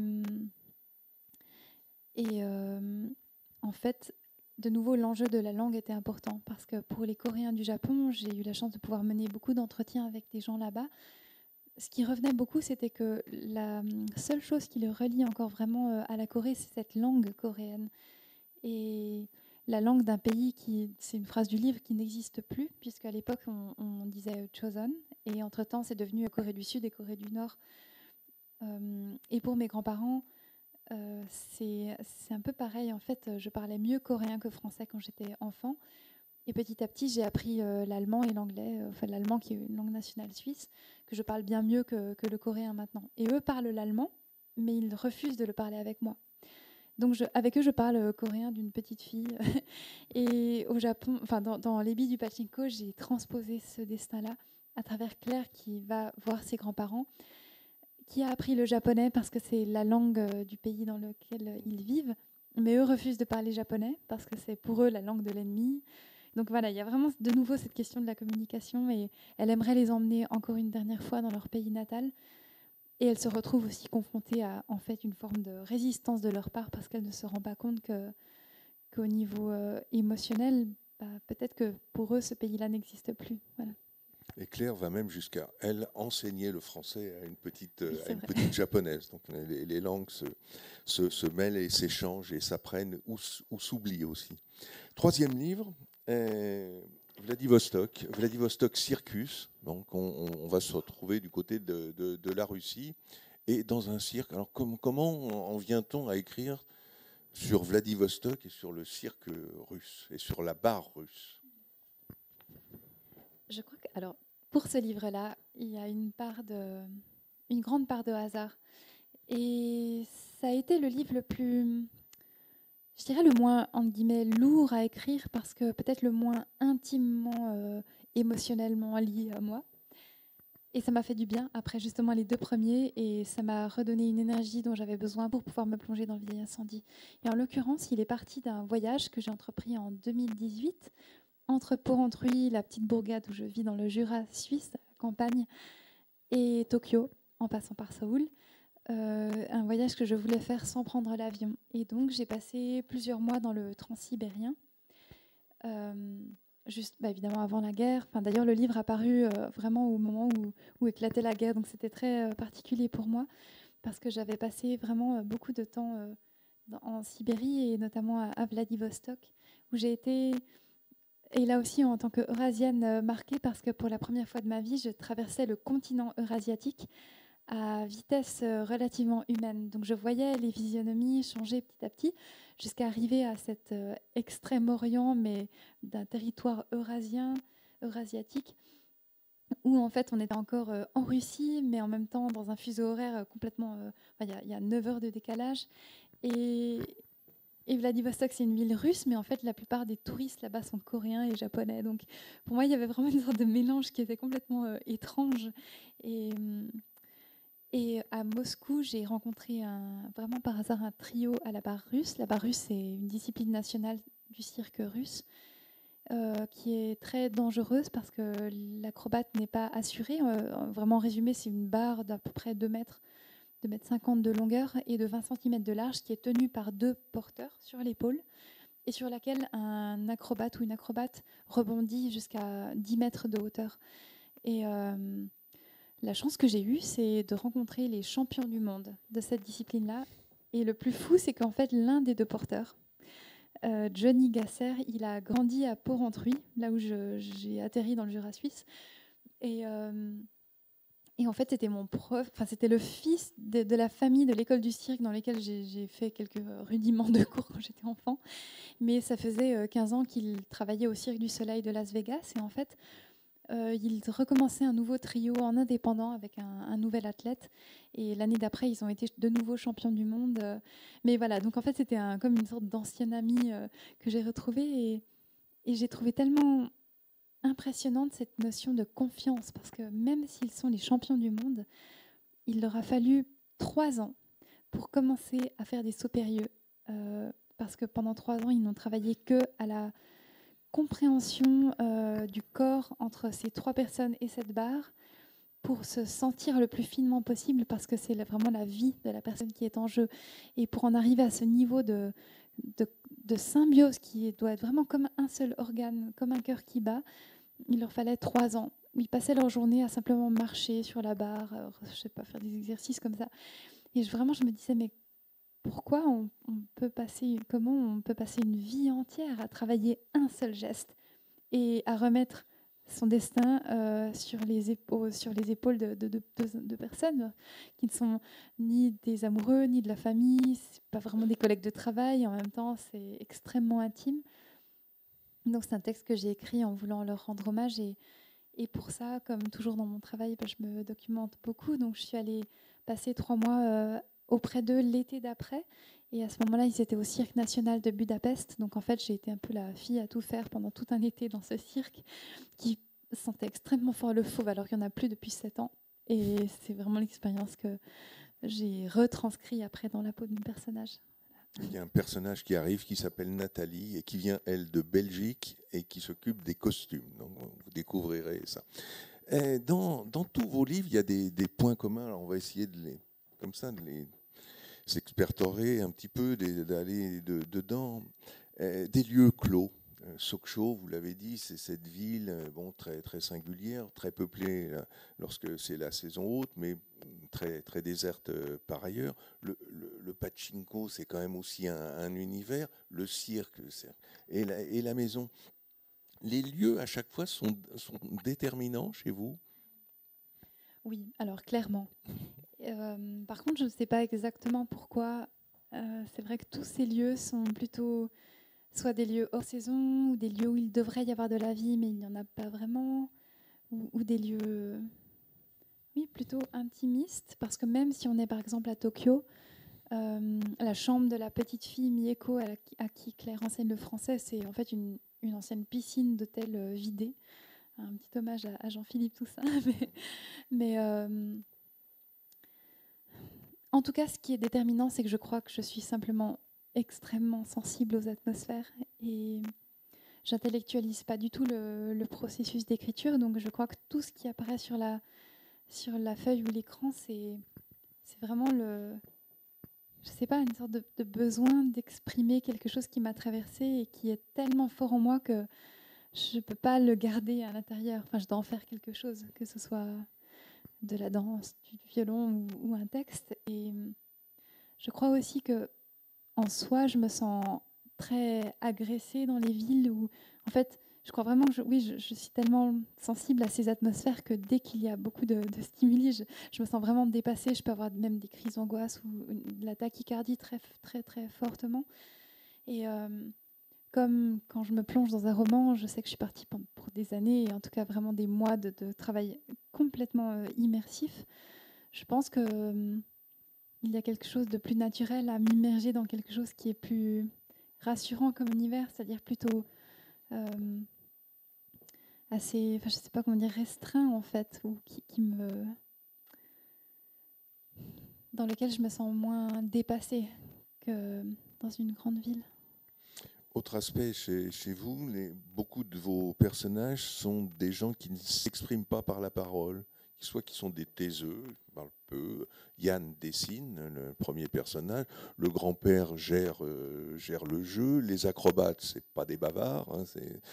en fait, de nouveau, l'enjeu de la langue était important parce que pour les Coréens du Japon, j'ai eu la chance de pouvoir mener beaucoup d'entretiens avec des gens là-bas. Ce qui revenait beaucoup, c'était que la seule chose qui le relie encore vraiment à la Corée, c'est cette langue coréenne. Et la langue d'un pays c'est une phrase du livre qui n'existe plus, puisqu'à l'époque, on disait Choson, et entre-temps, c'est devenu Corée du Sud et Corée du Nord. Et pour mes grands-parents, c'est un peu pareil. En fait, je parlais mieux coréen que français quand j'étais enfant. Et petit à petit, j'ai appris l'allemand et l'anglais, l'allemand qui est une langue nationale suisse, que je parle bien mieux que le coréen maintenant. Et eux parlent l'allemand, mais ils refusent de le parler avec moi. Donc avec eux, je parle coréen d'une petite fille. Et au Japon, dans les billes du pachinko, j'ai transposé ce destin-là à travers Claire qui va voir ses grands-parents, qui a appris le japonais parce que c'est la langue du pays dans lequel ils vivent. Mais eux refusent de parler japonais parce que c'est pour eux la langue de l'ennemi. Donc voilà, il y a vraiment de nouveau cette question de la communication et elle aimerait les emmener encore une dernière fois dans leur pays natal. Et elle se retrouve aussi confrontée à en fait une forme de résistance de leur part parce qu'elle ne se rend pas compte qu'au niveau émotionnel, peut-être que pour eux, ce pays-là n'existe plus. Voilà. Et Claire va même jusqu'à, elle, enseigner le français à une petite japonaise. Donc les langues se mêlent et s'échangent et s'apprennent ou s'oublient aussi. Troisième livre, Vladivostok Circus. Donc on va se retrouver du côté de la Russie et dans un cirque. Alors comment en vient-on à écrire sur Vladivostok et sur le cirque russe et sur la barre russe? Je crois que, alors, pour ce livre-là, il y a une grande part de hasard. Et ça a été le livre le plus, je dirais le moins, entre guillemets, lourd à écrire parce que peut-être le moins intimement, émotionnellement lié à moi. Et ça m'a fait du bien après justement les 2 premiers et ça m'a redonné une énergie dont j'avais besoin pour pouvoir me plonger dans le vieil incendie. Et en l'occurrence, il est parti d'un voyage que j'ai entrepris en 2018 entre Porrentruy, la petite bourgade où je vis dans le Jura suisse, à la campagne, et Tokyo, en passant par Séoul. Un voyage que je voulais faire sans prendre l'avion. Et donc j'ai passé plusieurs mois dans le transsibérien. Juste évidemment avant la guerre. Enfin, d'ailleurs, le livre a paru vraiment au moment où éclatait la guerre, donc c'était très particulier pour moi parce que j'avais passé vraiment beaucoup de temps en Sibérie et notamment à Vladivostok, où j'ai été, et là aussi en tant qu'Eurasienne, marquée parce que pour la première fois de ma vie, je traversais le continent eurasiatique à vitesse relativement humaine. Donc je voyais les physionomies changer petit à petit jusqu'à arriver à cet extrême-orient, mais d'un territoire eurasiatique, où en fait on était encore en Russie, mais en même temps dans un fuseau horaire complètement... il y a 9 heures de décalage. Et Vladivostok, c'est une ville russe, mais en fait, la plupart des touristes là-bas sont coréens et japonais. Donc, pour moi, il y avait vraiment une sorte de mélange qui était complètement étrange. Et à Moscou, j'ai rencontré vraiment par hasard un trio à la barre russe. La barre russe, c'est une discipline nationale du cirque russe qui est très dangereuse parce que l'acrobate n'est pas assuré. Vraiment résumé, c'est une barre d'à peu près 2 mètres 50 de longueur et de 20 cm de large qui est tenue par 2 porteurs sur l'épaule et sur laquelle un acrobate ou une acrobate rebondit jusqu'à 10 mètres de hauteur. Et la chance que j'ai eue, c'est de rencontrer les champions du monde de cette discipline-là. Et le plus fou, c'est qu'en fait, l'un des 2 porteurs, Johnny Gasser, il a grandi à Porrentruy, là où j'ai atterri dans le Jura suisse. Et en fait, c'était mon prof, enfin, c'était le fils de la famille de l'école du cirque dans laquelle j'ai fait quelques rudiments de cours quand j'étais enfant. Mais ça faisait 15 ans qu'il travaillait au Cirque du Soleil de Las Vegas. Et en fait, il recommençait un nouveau trio en indépendant avec un nouvel athlète. Et l'année d'après, ils ont été de nouveau champions du monde. Mais voilà, donc en fait, c'était comme une sorte d'ancien ami que j'ai retrouvé. Et j'ai trouvé tellement impressionnante cette notion de confiance, parce que même s'ils sont les champions du monde, il leur a fallu 3 ans pour commencer à faire des sauts périlleux. Parce que pendant 3 ans, ils n'ont travaillé que à la compréhension du corps entre ces 3 personnes et cette barre pour se sentir le plus finement possible parce que c'est vraiment la vie de la personne qui est en jeu. Et pour en arriver à ce niveau de symbiose qui doit être vraiment comme un seul organe, comme un cœur qui bat, il leur fallait 3 ans. Ils passaient leur journée à simplement marcher sur la barre, je sais pas, faire des exercices comme ça. Et vraiment, je me disais, mais pourquoi comment on peut passer une vie entière à travailler un seul geste et à remettre son destin sur les épaules de personnes qui ne sont ni des amoureux, ni de la famille, c'est pas vraiment des collègues de travail, en même temps c'est extrêmement intime. Donc c'est un texte que j'ai écrit en voulant leur rendre hommage et pour ça, comme toujours dans mon travail, je me documente beaucoup, donc je suis allée passer 3 mois auprès d'eux l'été d'après. Et à ce moment-là, ils étaient au Cirque national de Budapest. Donc en fait, j'ai été un peu la fille à tout faire pendant tout un été dans ce cirque qui sentait extrêmement fort le fauve alors qu'il n'y en a plus depuis 7 ans. Et c'est vraiment l'expérience que j'ai retranscrit après dans la peau de mon personnage. Il y a un personnage qui arrive qui s'appelle Nathalie et qui vient, elle, de Belgique et qui s'occupe des costumes. Donc vous découvrirez ça. Et dans tous vos livres, il y a des points communs. Alors on va essayer de les s'expertorer un petit peu, d'aller dedans. Des lieux clos. Sokcho, vous l'avez dit, c'est cette ville très, très singulière, très peuplée lorsque c'est la saison haute, mais très, très déserte par ailleurs. Le pachinko, c'est quand même aussi un univers. Le cirque et la maison. Les lieux, à chaque fois, sont déterminants chez vous? Oui, alors clairement. Par contre, je ne sais pas exactement pourquoi. C'est vrai que tous ces lieux sont plutôt soit des lieux hors saison, ou des lieux où il devrait y avoir de la vie, mais il n'y en a pas vraiment, ou des lieux, oui, plutôt intimistes, parce que même si on est par exemple à Tokyo, la chambre de la petite fille Mieko, à qui Claire enseigne le français, c'est en fait une ancienne piscine d'hôtel vidée. Un petit hommage à Jean-Philippe Toussaint. mais en tout cas, ce qui est déterminant, c'est que je crois que je suis simplement extrêmement sensible aux atmosphères et j'intellectualise pas du tout le processus d'écriture. Donc je crois que tout ce qui apparaît sur la feuille ou l'écran, c'est vraiment je sais pas, une sorte de besoin d'exprimer quelque chose qui m'a traversée et qui est tellement fort en moi que je ne peux pas le garder à l'intérieur. Enfin, je dois en faire quelque chose, que ce soit de la danse, du violon ou un texte. Et je crois aussi que en soi, je me sens très agressée dans les villes où, en fait, je crois vraiment que je suis tellement sensible à ces atmosphères que dès qu'il y a beaucoup de stimuli, je me sens vraiment dépassée. Je peux avoir même des crises d'angoisse ou de la tachycardie très, très, très fortement. Et comme quand je me plonge dans un roman, je sais que je suis partie pour des années, et en tout cas vraiment des mois de travail complètement immersif. Je pense que il y a quelque chose de plus naturel à m'immerger dans quelque chose qui est plus rassurant comme univers, c'est-à-dire plutôt assez, enfin, je sais pas comment dire, restreint en fait, ou dans lequel je me sens moins dépassée que dans une grande ville. Autre aspect chez vous, beaucoup de vos personnages sont des gens qui ne s'expriment pas par la parole, soit qui sont des taiseux, qui parlent peu. Yann dessine, le premier personnage. Le grand-père gère le jeu. Les acrobates, c'est pas des bavards. Hein,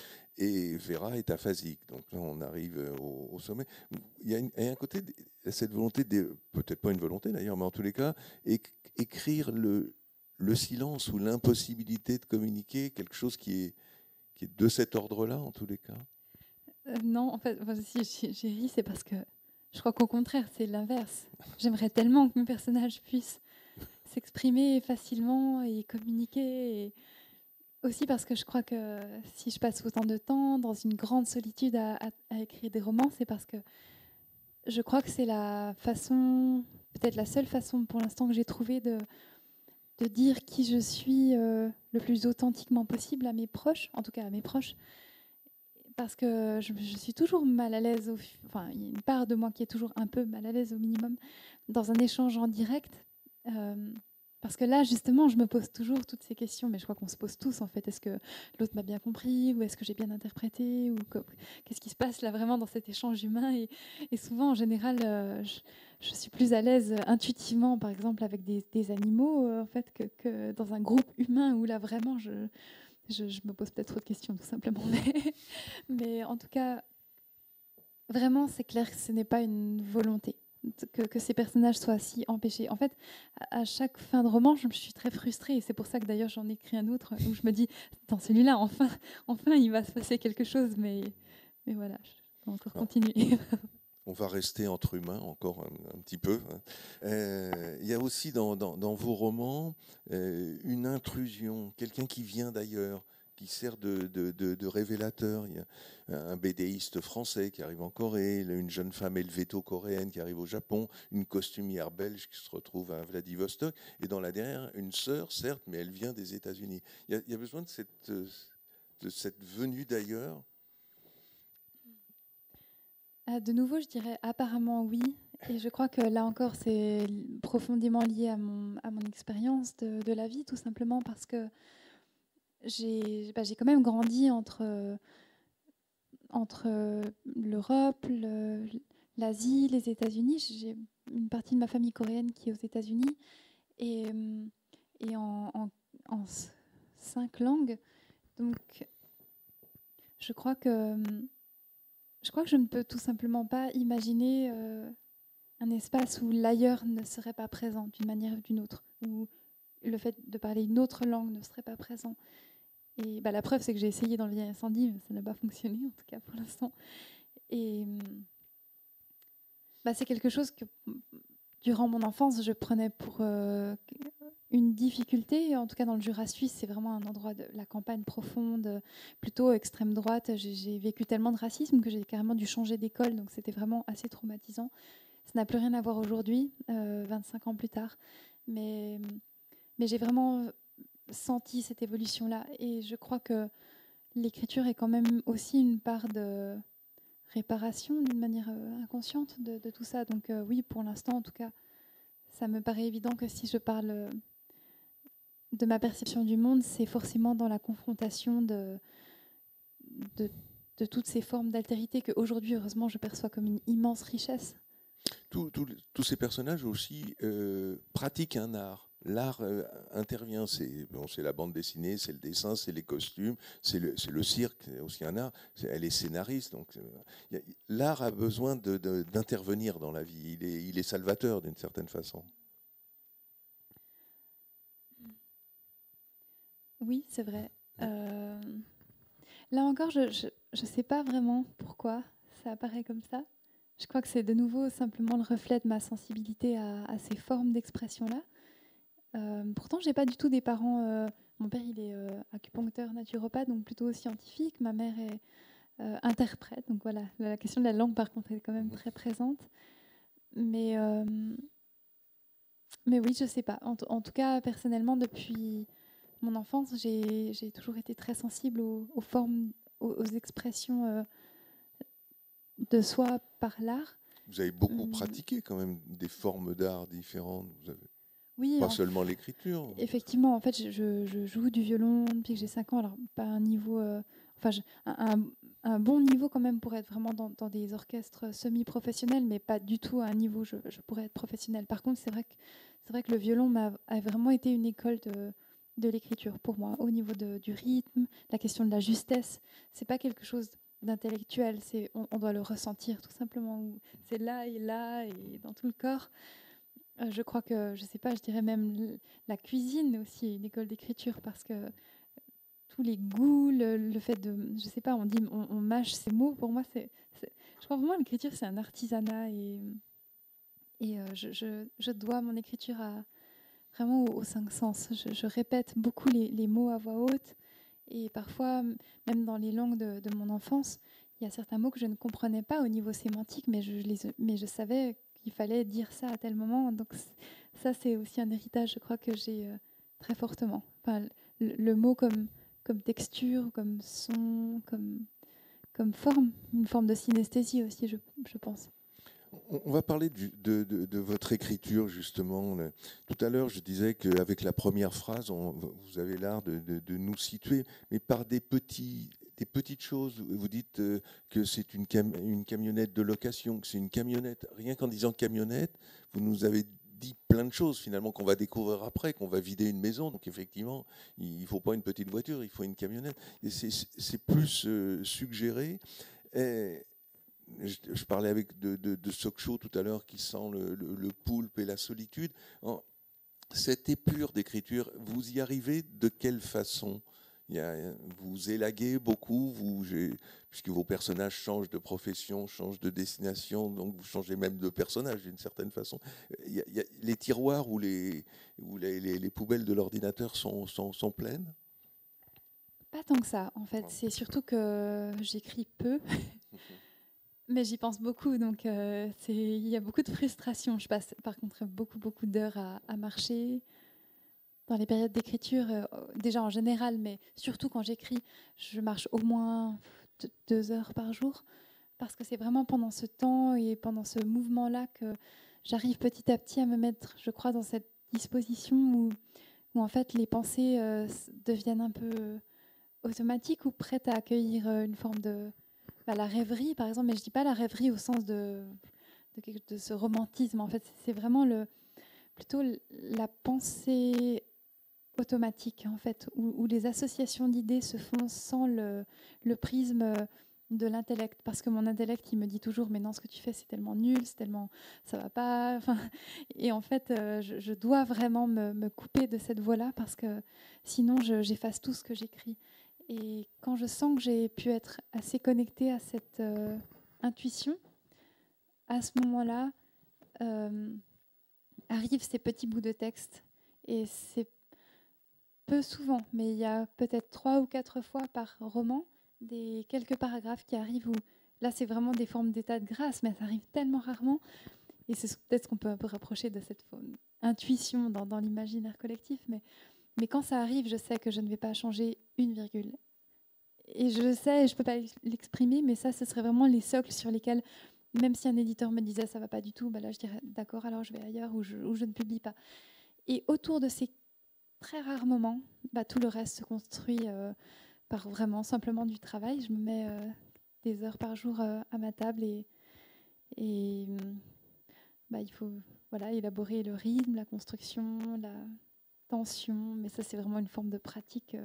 et Vera est aphasique. Donc là, on arrive au sommet. Il y a un côté, cette volonté, peut-être pas une volonté d'ailleurs, mais en tous les cas, écrire le silence ou l'impossibilité de communiquer, quelque chose qui est de cet ordre-là, en tous les cas. Non, en fait, enfin, si j'ai ri, c'est parce que je crois qu'au contraire, c'est l'inverse. J'aimerais tellement que mes personnages puissent s'exprimer facilement et communiquer. Et aussi parce que je crois que si je passe autant de temps dans une grande solitude à écrire des romans, c'est parce que je crois que c'est la façon, peut-être la seule façon pour l'instant que j'ai trouvée de dire qui je suis le plus authentiquement possible à mes proches, en tout cas à mes proches. Parce que je suis toujours mal à l'aise, enfin, il y a une part de moi qui est toujours un peu mal à l'aise au minimum dans un échange en direct. Parce que là, justement, je me pose toujours toutes ces questions, mais je crois qu'on se pose tous en fait. Est-ce que l'autre m'a bien compris, ou est-ce que j'ai bien interprété, ou qu'est-ce qui se passe là vraiment dans cet échange humain et souvent, en général, je suis plus à l'aise intuitivement, par exemple, avec des animaux en fait, que dans un groupe humain où là vraiment je me pose peut-être trop de questions, tout simplement. Mais en tout cas, vraiment, c'est clair que ce n'est pas une volonté que ces personnages soient si empêchés. En fait, à chaque fin de roman, je suis très frustrée. Et c'est pour ça que d'ailleurs, j'en écris un autre où je me dis, dans celui-là, enfin, il va se passer quelque chose. Mais voilà, je vais encore continuer. On va rester entre humains encore un petit peu. Il y a aussi dans vos romans une intrusion, quelqu'un qui vient d'ailleurs, qui sert de révélateur. Il y a un BDiste français qui arrive en Corée, une jeune femme helvéto-coréenne qui arrive au Japon, une costumière belge qui se retrouve à Vladivostok, et dans la dernière, une sœur, certes, mais elle vient des États-Unis. Il y a besoin de cette venue d'ailleurs. De nouveau, je dirais apparemment oui. Et je crois que là encore, c'est profondément lié à mon expérience de la vie, tout simplement parce que j'ai quand même grandi entre l'Europe, l'Asie, les États-Unis. J'ai une partie de ma famille coréenne qui est aux États-Unis et en 5 langues. Donc, je crois que je ne peux tout simplement pas imaginer un espace où l'ailleurs ne serait pas présent d'une manière ou d'une autre, où le fait de parler une autre langue ne serait pas présent. Et la preuve, c'est que j'ai essayé dans le vieil incendie, mais ça n'a pas fonctionné, en tout cas pour l'instant. Et c'est quelque chose que durant mon enfance, je prenais pour une difficulté. En tout cas, dans le Jura suisse, c'est vraiment un endroit de la campagne profonde, plutôt extrême droite. J'ai vécu tellement de racisme que j'ai carrément dû changer d'école, donc c'était vraiment assez traumatisant. Ça n'a plus rien à voir aujourd'hui, 25 ans plus tard. Mais j'ai vraiment senti cette évolution-là. Et je crois que l'écriture est quand même aussi une part de réparation d'une manière inconsciente de tout ça. Donc oui, pour l'instant, en tout cas, ça me paraît évident que si je parle de ma perception du monde, c'est forcément dans la confrontation de toutes ces formes d'altérité qu'aujourd'hui, heureusement, je perçois comme une immense richesse. Tous ces personnages aussi pratiquent un art. L'art intervient, c'est la bande dessinée, c'est le dessin, c'est les costumes, c'est le cirque, c'est aussi un art. Elle est scénariste, donc l'art a besoin d'intervenir dans la vie. Il est salvateur d'une certaine façon. Oui, c'est vrai. Là encore, je ne sais pas vraiment pourquoi ça apparaît comme ça. Je crois que c'est de nouveau simplement le reflet de ma sensibilité à ces formes d'expression-là. Pourtant, je n'ai pas du tout des parents... mon père, il est acupuncteur, naturopathe, donc plutôt scientifique. Ma mère est interprète. Donc voilà, la question de la langue, par contre, est quand même très présente. Mais oui, je ne sais pas. En tout cas, personnellement, depuis mon enfance, j'ai toujours été très sensible aux formes, aux expressions de soi par l'art. Vous avez beaucoup pratiqué quand même des formes d'art différentes. Vous avez... Oui, pas seulement l'écriture. Effectivement, en fait, je joue du violon depuis que j'ai 5 ans. Alors, pas un niveau... un bon niveau quand même pour être vraiment dans des orchestres semi-professionnels, mais pas du tout à un niveau où je pourrais être professionnelle. Par contre, c'est vrai que le violon a vraiment été une école de l'écriture pour moi, au niveau du rythme, la question de la justesse. C'est pas quelque chose d'intellectuel, on doit le ressentir tout simplement. C'est là et dans tout le corps. Je crois que, je sais pas, je dirais même la cuisine aussi est une école d'écriture parce que tous les goûts, le fait de, je sais pas, on mâche ces mots. Pour moi, je crois vraiment que l'écriture c'est un artisanat et je dois mon écriture vraiment aux 5 sens. Je répète beaucoup les mots à voix haute et parfois, même dans les langues de mon enfance, il y a certains mots que je ne comprenais pas au niveau sémantique, mais je savais qu'il fallait dire ça à tel moment. Donc ça, c'est aussi un héritage, je crois, que j'ai très fortement. Enfin, le mot comme texture, comme son, comme forme, une forme de synesthésie aussi, je pense. On va parler de votre écriture, justement. Tout à l'heure, je disais qu'avec la première phrase, vous avez l'art de nous situer, mais par des petites choses. Vous dites que c'est une camionnette de location, que c'est une camionnette. Rien qu'en disant camionnette, vous nous avez dit plein de choses, finalement, qu'on va découvrir après, qu'on va vider une maison. Donc, effectivement, il ne faut pas une petite voiture, il faut une camionnette. Et c'est plus suggéré. Je parlais avec de Sokcho tout à l'heure qui sent le poulpe et la solitude. Cette épure d'écriture, vous y arrivez de quelle façon? Vous élaguez beaucoup, puisque vos personnages changent de profession, changent de destination, donc vous changez même de personnage d'une certaine façon. Les tiroirs ou les poubelles de l'ordinateur sont pleines? Pas tant que ça, en fait. C'est surtout que j'écris peu. Mais j'y pense beaucoup, donc il y a beaucoup de frustration. Je passe par contre beaucoup d'heures à marcher. Dans les périodes d'écriture, déjà en général, mais surtout quand j'écris, je marche au moins 2 heures par jour, parce que c'est vraiment pendant ce temps et pendant ce mouvement-là que j'arrive petit à petit à me mettre, je crois, dans cette disposition où en fait les pensées deviennent un peu automatiques ou prêtes à accueillir une forme de... la rêverie, par exemple, mais je ne dis pas la rêverie au sens de ce romantisme. En fait, c'est vraiment plutôt la pensée automatique, en fait, où les associations d'idées se font sans le prisme de l'intellect. Parce que mon intellect, il me dit toujours, mais non, ce que tu fais, c'est tellement nul, c'est tellement... ça va pas. Enfin, et en fait, je dois vraiment me couper de cette voie-là parce que sinon, j'efface tout ce que j'écris. Et quand je sens que j'ai pu être assez connectée à cette intuition, à ce moment-là, arrivent ces petits bouts de texte. Et c'est peu souvent, mais il y a peut-être 3 ou 4 fois par roman, des quelques paragraphes qui arrivent où là, c'est vraiment des formes d'état de grâce, mais ça arrive tellement rarement. Et c'est peut-être ce qu'on peut un peu rapprocher de cette intuition dans l'imaginaire collectif. Mais quand ça arrive, je sais que je ne vais pas changer une virgule. Et je le sais, et je ne peux pas l'exprimer, mais ça, ce serait vraiment les socles sur lesquels, même si un éditeur me disait ça ne va pas du tout, bah là, je dirais d'accord, alors je vais ailleurs ou je ne publie pas. Et autour de ces très rares moments, bah, tout le reste se construit par vraiment simplement du travail. Je me mets des heures par jour à ma table et bah, il faut élaborer le rythme, la construction, la tension. Mais ça, c'est vraiment une forme de pratique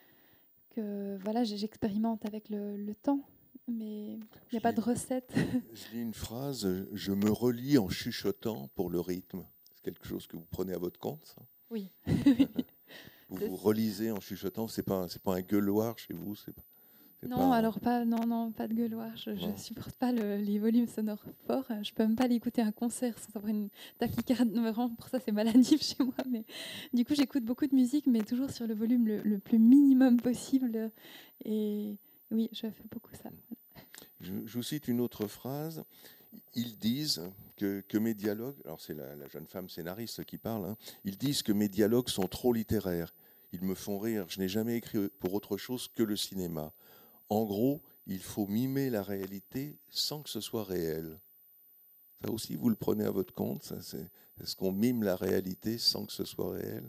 que j'expérimente avec le temps. Mais il n'y a pas de recette. Je lis une phrase, je me relis en chuchotant pour le rythme. C'est quelque chose que vous prenez à votre compte, ça? Oui. Vous vous relisez en chuchotant, c'est pas un gueuloir chez vous, non, alors pas de gueuloir. Je supporte pas les volumes sonores forts. Je peux même pas l'écouter à un concert sans avoir une tachycardie. Non, vraiment, pour ça c'est maladif chez moi. Mais du coup, j'écoute beaucoup de musique, mais toujours sur le volume le plus minimum possible. Et oui, je fais beaucoup ça. Je vous cite une autre phrase. Ils disent que mes dialogues, alors c'est la jeune femme scénariste qui parle, hein, ils disent que mes dialogues sont trop littéraires. Ils me font rire. Je n'ai jamais écrit pour autre chose que le cinéma. En gros, il faut mimer la réalité sans que ce soit réel. Ça aussi, vous le prenez à votre compte? Est-ce qu'on mime la réalité sans que ce soit réel?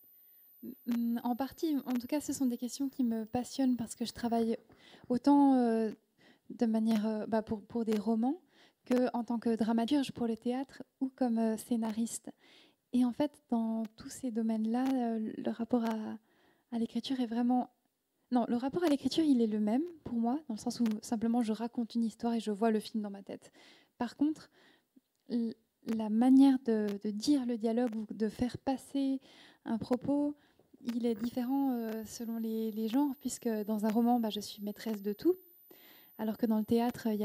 En partie. En tout cas, ce sont des questions qui me passionnent parce que je travaille autant de manière pour des romans qu'en tant que dramaturge pour le théâtre ou comme scénariste. Et en fait, dans tous ces domaines-là, le rapport à l'écriture est vraiment... Non, le rapport à l'écriture, il est le même pour moi, dans le sens où simplement je raconte une histoire et je vois le film dans ma tête. Par contre, la manière de dire le dialogue ou de faire passer un propos, il est différent selon les genres, puisque dans un roman, je suis maîtresse de tout, alors que dans le théâtre, il y a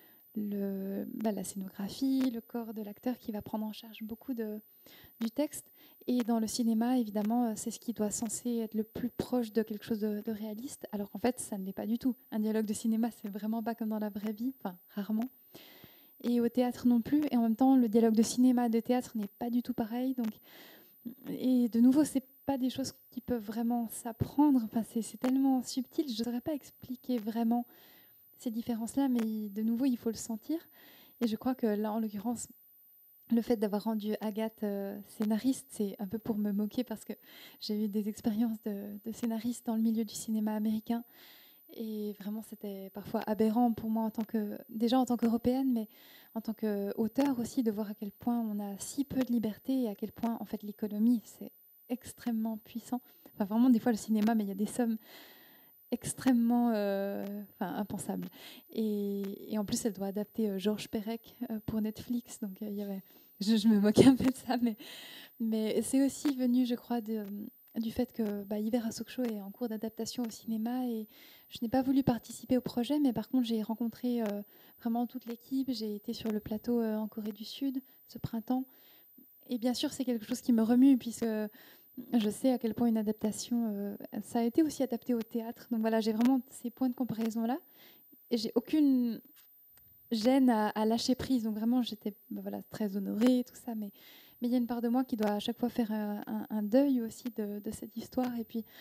la scénographie, le corps de l'acteur qui va prendre en charge beaucoup du texte. Et dans le cinéma, évidemment, c'est ce qui doit censé être le plus proche de quelque chose de réaliste, alors qu'en fait, ça ne l'est pas du tout. Un dialogue de cinéma, c'est vraiment pas comme dans la vraie vie, enfin, rarement. Et au théâtre non plus. Et en même temps, le dialogue de cinéma, de théâtre n'est pas du tout pareil. Donc, et de nouveau, c'est pas des choses qui peuvent vraiment s'apprendre. Enfin, c'est tellement subtil, je ne saurais pas expliquer vraiment ces différences-là, mais de nouveau, il faut le sentir. Et je crois que là, en l'occurrence, le fait d'avoir rendu Agathe scénariste, c'est un peu pour me moquer parce que j'ai eu des expériences de scénariste dans le milieu du cinéma américain. Et vraiment, c'était parfois aberrant pour moi, déjà en tant qu'Européenne, mais en tant qu'auteur aussi, de voir à quel point on a si peu de liberté et à quel point, en fait, l'économie, c'est extrêmement puissant. Enfin, vraiment, des fois, le cinéma, mais il y a des sommes extrêmement impensable. Et en plus, elle doit adapter Georges Perec pour Netflix. Donc, je me moquais un peu de ça. Mais c'est aussi venu, je crois, du fait que Hiver à Sokcho est en cours d'adaptation au cinéma. Et je n'ai pas voulu participer au projet. Mais par contre, j'ai rencontré vraiment toute l'équipe. J'ai été sur le plateau en Corée du Sud ce printemps. Et bien sûr, c'est quelque chose qui me remue, puisque... je sais à quel point une adaptation, ça a été aussi adapté au théâtre. Donc voilà, j'ai vraiment ces points de comparaison-là. Et j'ai aucune gêne à lâcher prise. Donc vraiment, j'étais très honorée, tout ça. Mais il y a une part de moi qui doit à chaque fois faire un deuil aussi de cette histoire.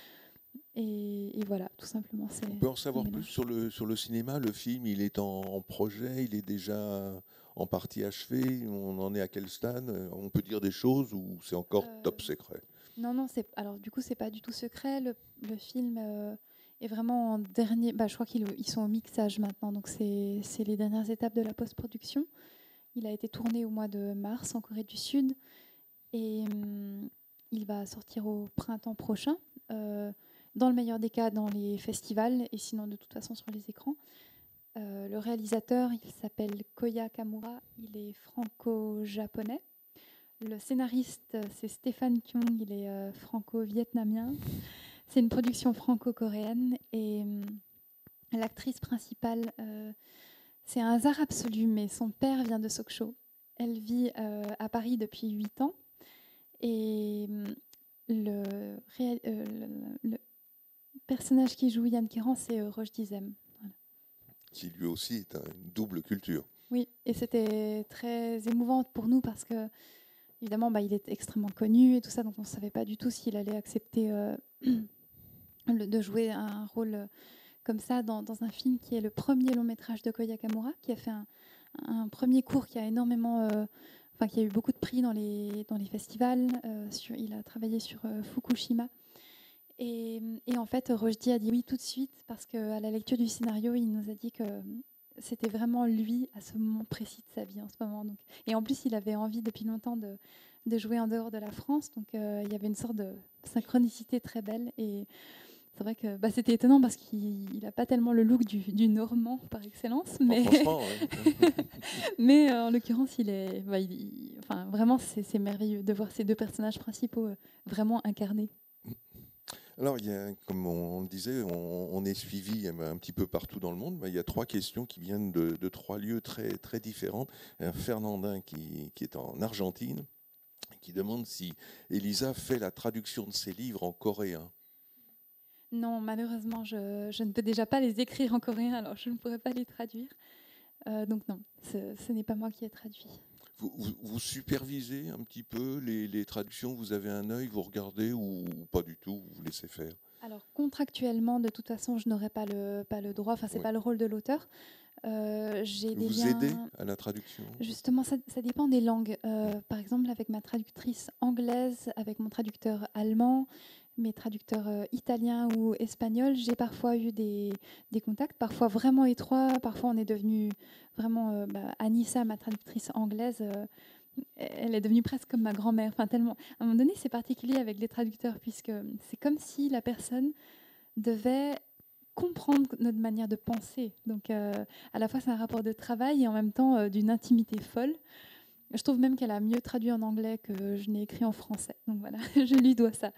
Et voilà, tout simplement. On peut en savoir plus sur le cinéma. Le film, il est en projet, il est déjà en partie achevé. On en est à quel stade? On peut dire des choses ou c'est encore top secret? Non, alors du coup, c'est pas du tout secret. Le film est vraiment en dernier. Je crois qu'ils sont au mixage maintenant, donc c'est les dernières étapes de la post-production. Il a été tourné au mois de mars en Corée du Sud et il va sortir au printemps prochain. Dans le meilleur des cas, dans les festivals et sinon de toute façon sur les écrans. Le réalisateur, il s'appelle Koya Kamura. Il est franco-japonais. Le scénariste, c'est Stéphane Kyung, il est franco-vietnamien. C'est une production franco-coréenne. Et l'actrice principale, c'est un hasard absolu, mais son père vient de Sokcho. Elle vit à Paris depuis 8 ans. Et le personnage qui joue Yann Kéran, c'est Roche Dizem. Voilà. Qui lui aussi est une double culture. Oui, et c'était très émouvant pour nous parce que, évidemment, il est extrêmement connu et tout ça, donc on ne savait pas du tout s'il allait accepter de jouer un rôle comme ça dans un film qui est le premier long métrage de Koya Kamura, qui a fait un premier court qui a énormément, qui a eu beaucoup de prix dans les festivals. Il a travaillé sur Fukushima. Et en fait, Rochdi a dit oui tout de suite parce qu'à la lecture du scénario, il nous a dit que c'était vraiment lui à ce moment précis de sa vie en ce moment. Donc. Et en plus, il avait envie depuis longtemps de jouer en dehors de la France. Donc il y avait une sorte de synchronicité très belle. Et c'est vrai que c'était étonnant parce qu'il n'a pas tellement le look du Normand par excellence. Mais, franchement, ouais. mais en l'occurrence, vraiment, c'est merveilleux de voir ces deux personnages principaux vraiment incarnés. Alors, comme on le disait, on est suivi un petit peu partout dans le monde. Il y a 3 questions qui viennent de 3 lieux très, très différents. Un Fernandin qui est en Argentine, qui demande si Elisa fait la traduction de ses livres en coréen. Non, malheureusement, je ne peux déjà pas les écrire en coréen, alors je ne pourrais pas les traduire. Donc non, ce n'est pas moi qui ai traduit. Vous supervisez un petit peu les traductions, vous avez un œil, vous regardez ou pas du tout, vous laissez faire? Alors contractuellement, de toute façon, je n'aurais pas le droit, enfin c'est pas le rôle de l'auteur. Vous aidez à la traduction? Justement, ça dépend des langues. Par exemple, avec ma traductrice anglaise, avec mon traducteur allemand, mes traducteurs italiens ou espagnols, j'ai parfois eu des contacts, parfois vraiment étroits. Parfois, on est devenu vraiment... Anissa, ma traductrice anglaise, elle est devenue presque comme ma grand-mère. Enfin, tellement... À un moment donné, c'est particulier avec les traducteurs, puisque c'est comme si la personne devait comprendre notre manière de penser. Donc, à la fois, c'est un rapport de travail et en même temps d'une intimité folle. Je trouve même qu'elle a mieux traduit en anglais que je n'ai écrit en français. Donc voilà, je lui dois ça.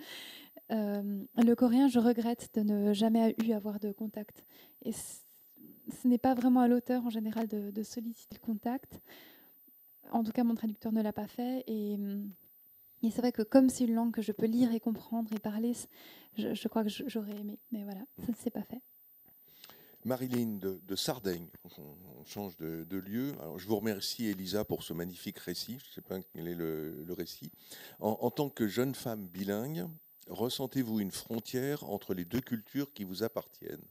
Le coréen, je regrette de ne jamais eu avoir de contact. Et ce n'est pas vraiment à l'auteur en général de solliciter le contact. En tout cas, mon traducteur ne l'a pas fait. Et c'est vrai que comme c'est une langue que je peux lire et comprendre et parler, je crois que j'aurais aimé. Mais voilà, ça ne s'est pas fait. Marilyn de Sardaigne, on change de lieu. Alors, je vous remercie, Elisa, pour ce magnifique récit. Je ne sais pas quel est le récit. En tant que jeune femme bilingue, ressentez-vous une frontière entre les 2 cultures qui vous appartiennent?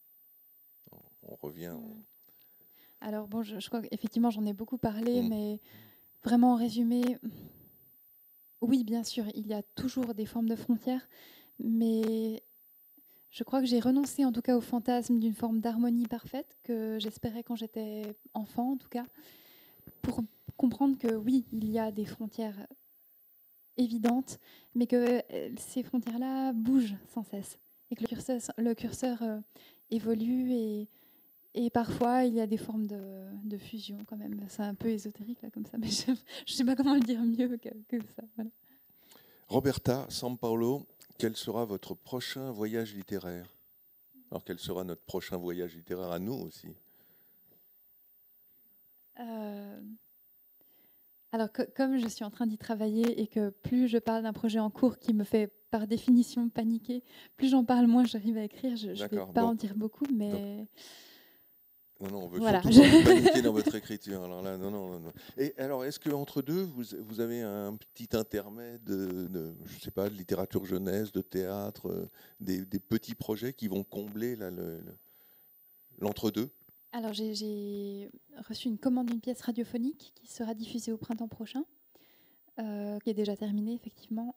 On revient. Alors bon, je crois qu'effectivement, j'en ai beaucoup parlé, mais vraiment en résumé, oui, bien sûr, il y a toujours des formes de frontières, mais je crois que j'ai renoncé en tout cas au fantasme d'une forme d'harmonie parfaite que j'espérais quand j'étais enfant en tout cas, pour comprendre que oui, il y a des frontières évidentes, mais que ces frontières-là bougent sans cesse et que le curseur évolue et parfois il y a des formes de fusion quand même. C'est un peu ésotérique là comme ça, mais je ne sais pas comment le dire mieux que ça. Voilà. Roberta Sampaolo, quel sera votre prochain voyage littéraire? Alors, quel sera notre prochain voyage littéraire à nous aussi? Alors, comme je suis en train d'y travailler et que plus je parle d'un projet en cours qui me fait par définition paniquer, plus j'en parle, moins j'arrive à écrire. Je ne vais pas en dire beaucoup, mais... Non, on veut surtout pas paniquer dans votre écriture. Alors là, non. Et alors, est-ce qu'entre deux, vous avez un petit intermède je ne sais pas, de littérature jeunesse, de théâtre, des petits projets qui vont combler l'entre-deux? Alors, j'ai reçu une commande d'une pièce radiophonique qui sera diffusée au printemps prochain, qui est déjà terminée, effectivement.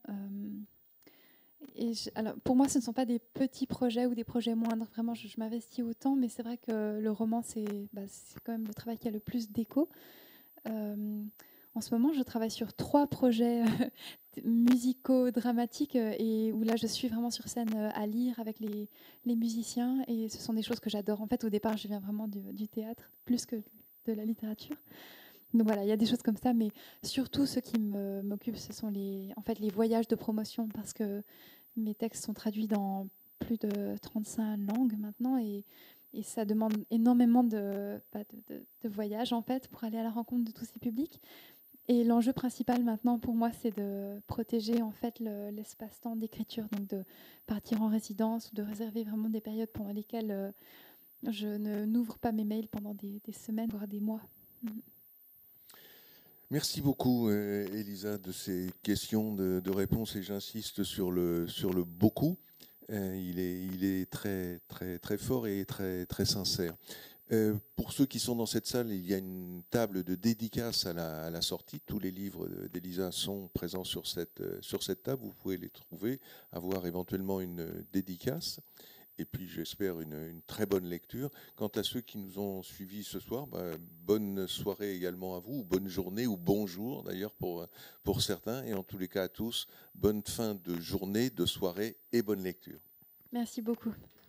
Alors, pour moi, ce ne sont pas des petits projets ou des projets moindres. Vraiment, je m'investis autant, mais c'est vrai que le roman, c'est quand même le travail qui a le plus d'écho. En ce moment, je travaille sur 3 projets musicaux, dramatiques, et où là, je suis vraiment sur scène à lire avec les musiciens. Et ce sont des choses que j'adore. En fait, au départ, je viens vraiment du théâtre, plus que de la littérature. Donc voilà, il y a des choses comme ça, mais surtout ce qui m'occupe, ce sont les voyages de promotion, parce que mes textes sont traduits dans plus de 35 langues maintenant, et ça demande énormément de voyages en fait pour aller à la rencontre de tous ces publics. Et l'enjeu principal maintenant pour moi, c'est de protéger en fait l'espace-temps d'écriture, donc de partir en résidence ou de réserver vraiment des périodes pendant lesquelles je n'ouvre pas mes mails pendant des semaines, voire des mois. Merci beaucoup, Elisa, de ces questions de réponse, et j'insiste sur le beaucoup. Il est très, très, très fort et très, très sincère. Pour ceux qui sont dans cette salle, il y a une table de dédicace à la sortie. Tous les livres d'Elisa sont présents sur cette table. Vous pouvez les trouver, avoir éventuellement une dédicace. Et puis, j'espère, une très bonne lecture. Quant à ceux qui nous ont suivis ce soir, bonne soirée également à vous, ou bonne journée, ou bonjour d'ailleurs pour certains. Et en tous les cas à tous, bonne fin de journée, de soirée et bonne lecture. Merci beaucoup.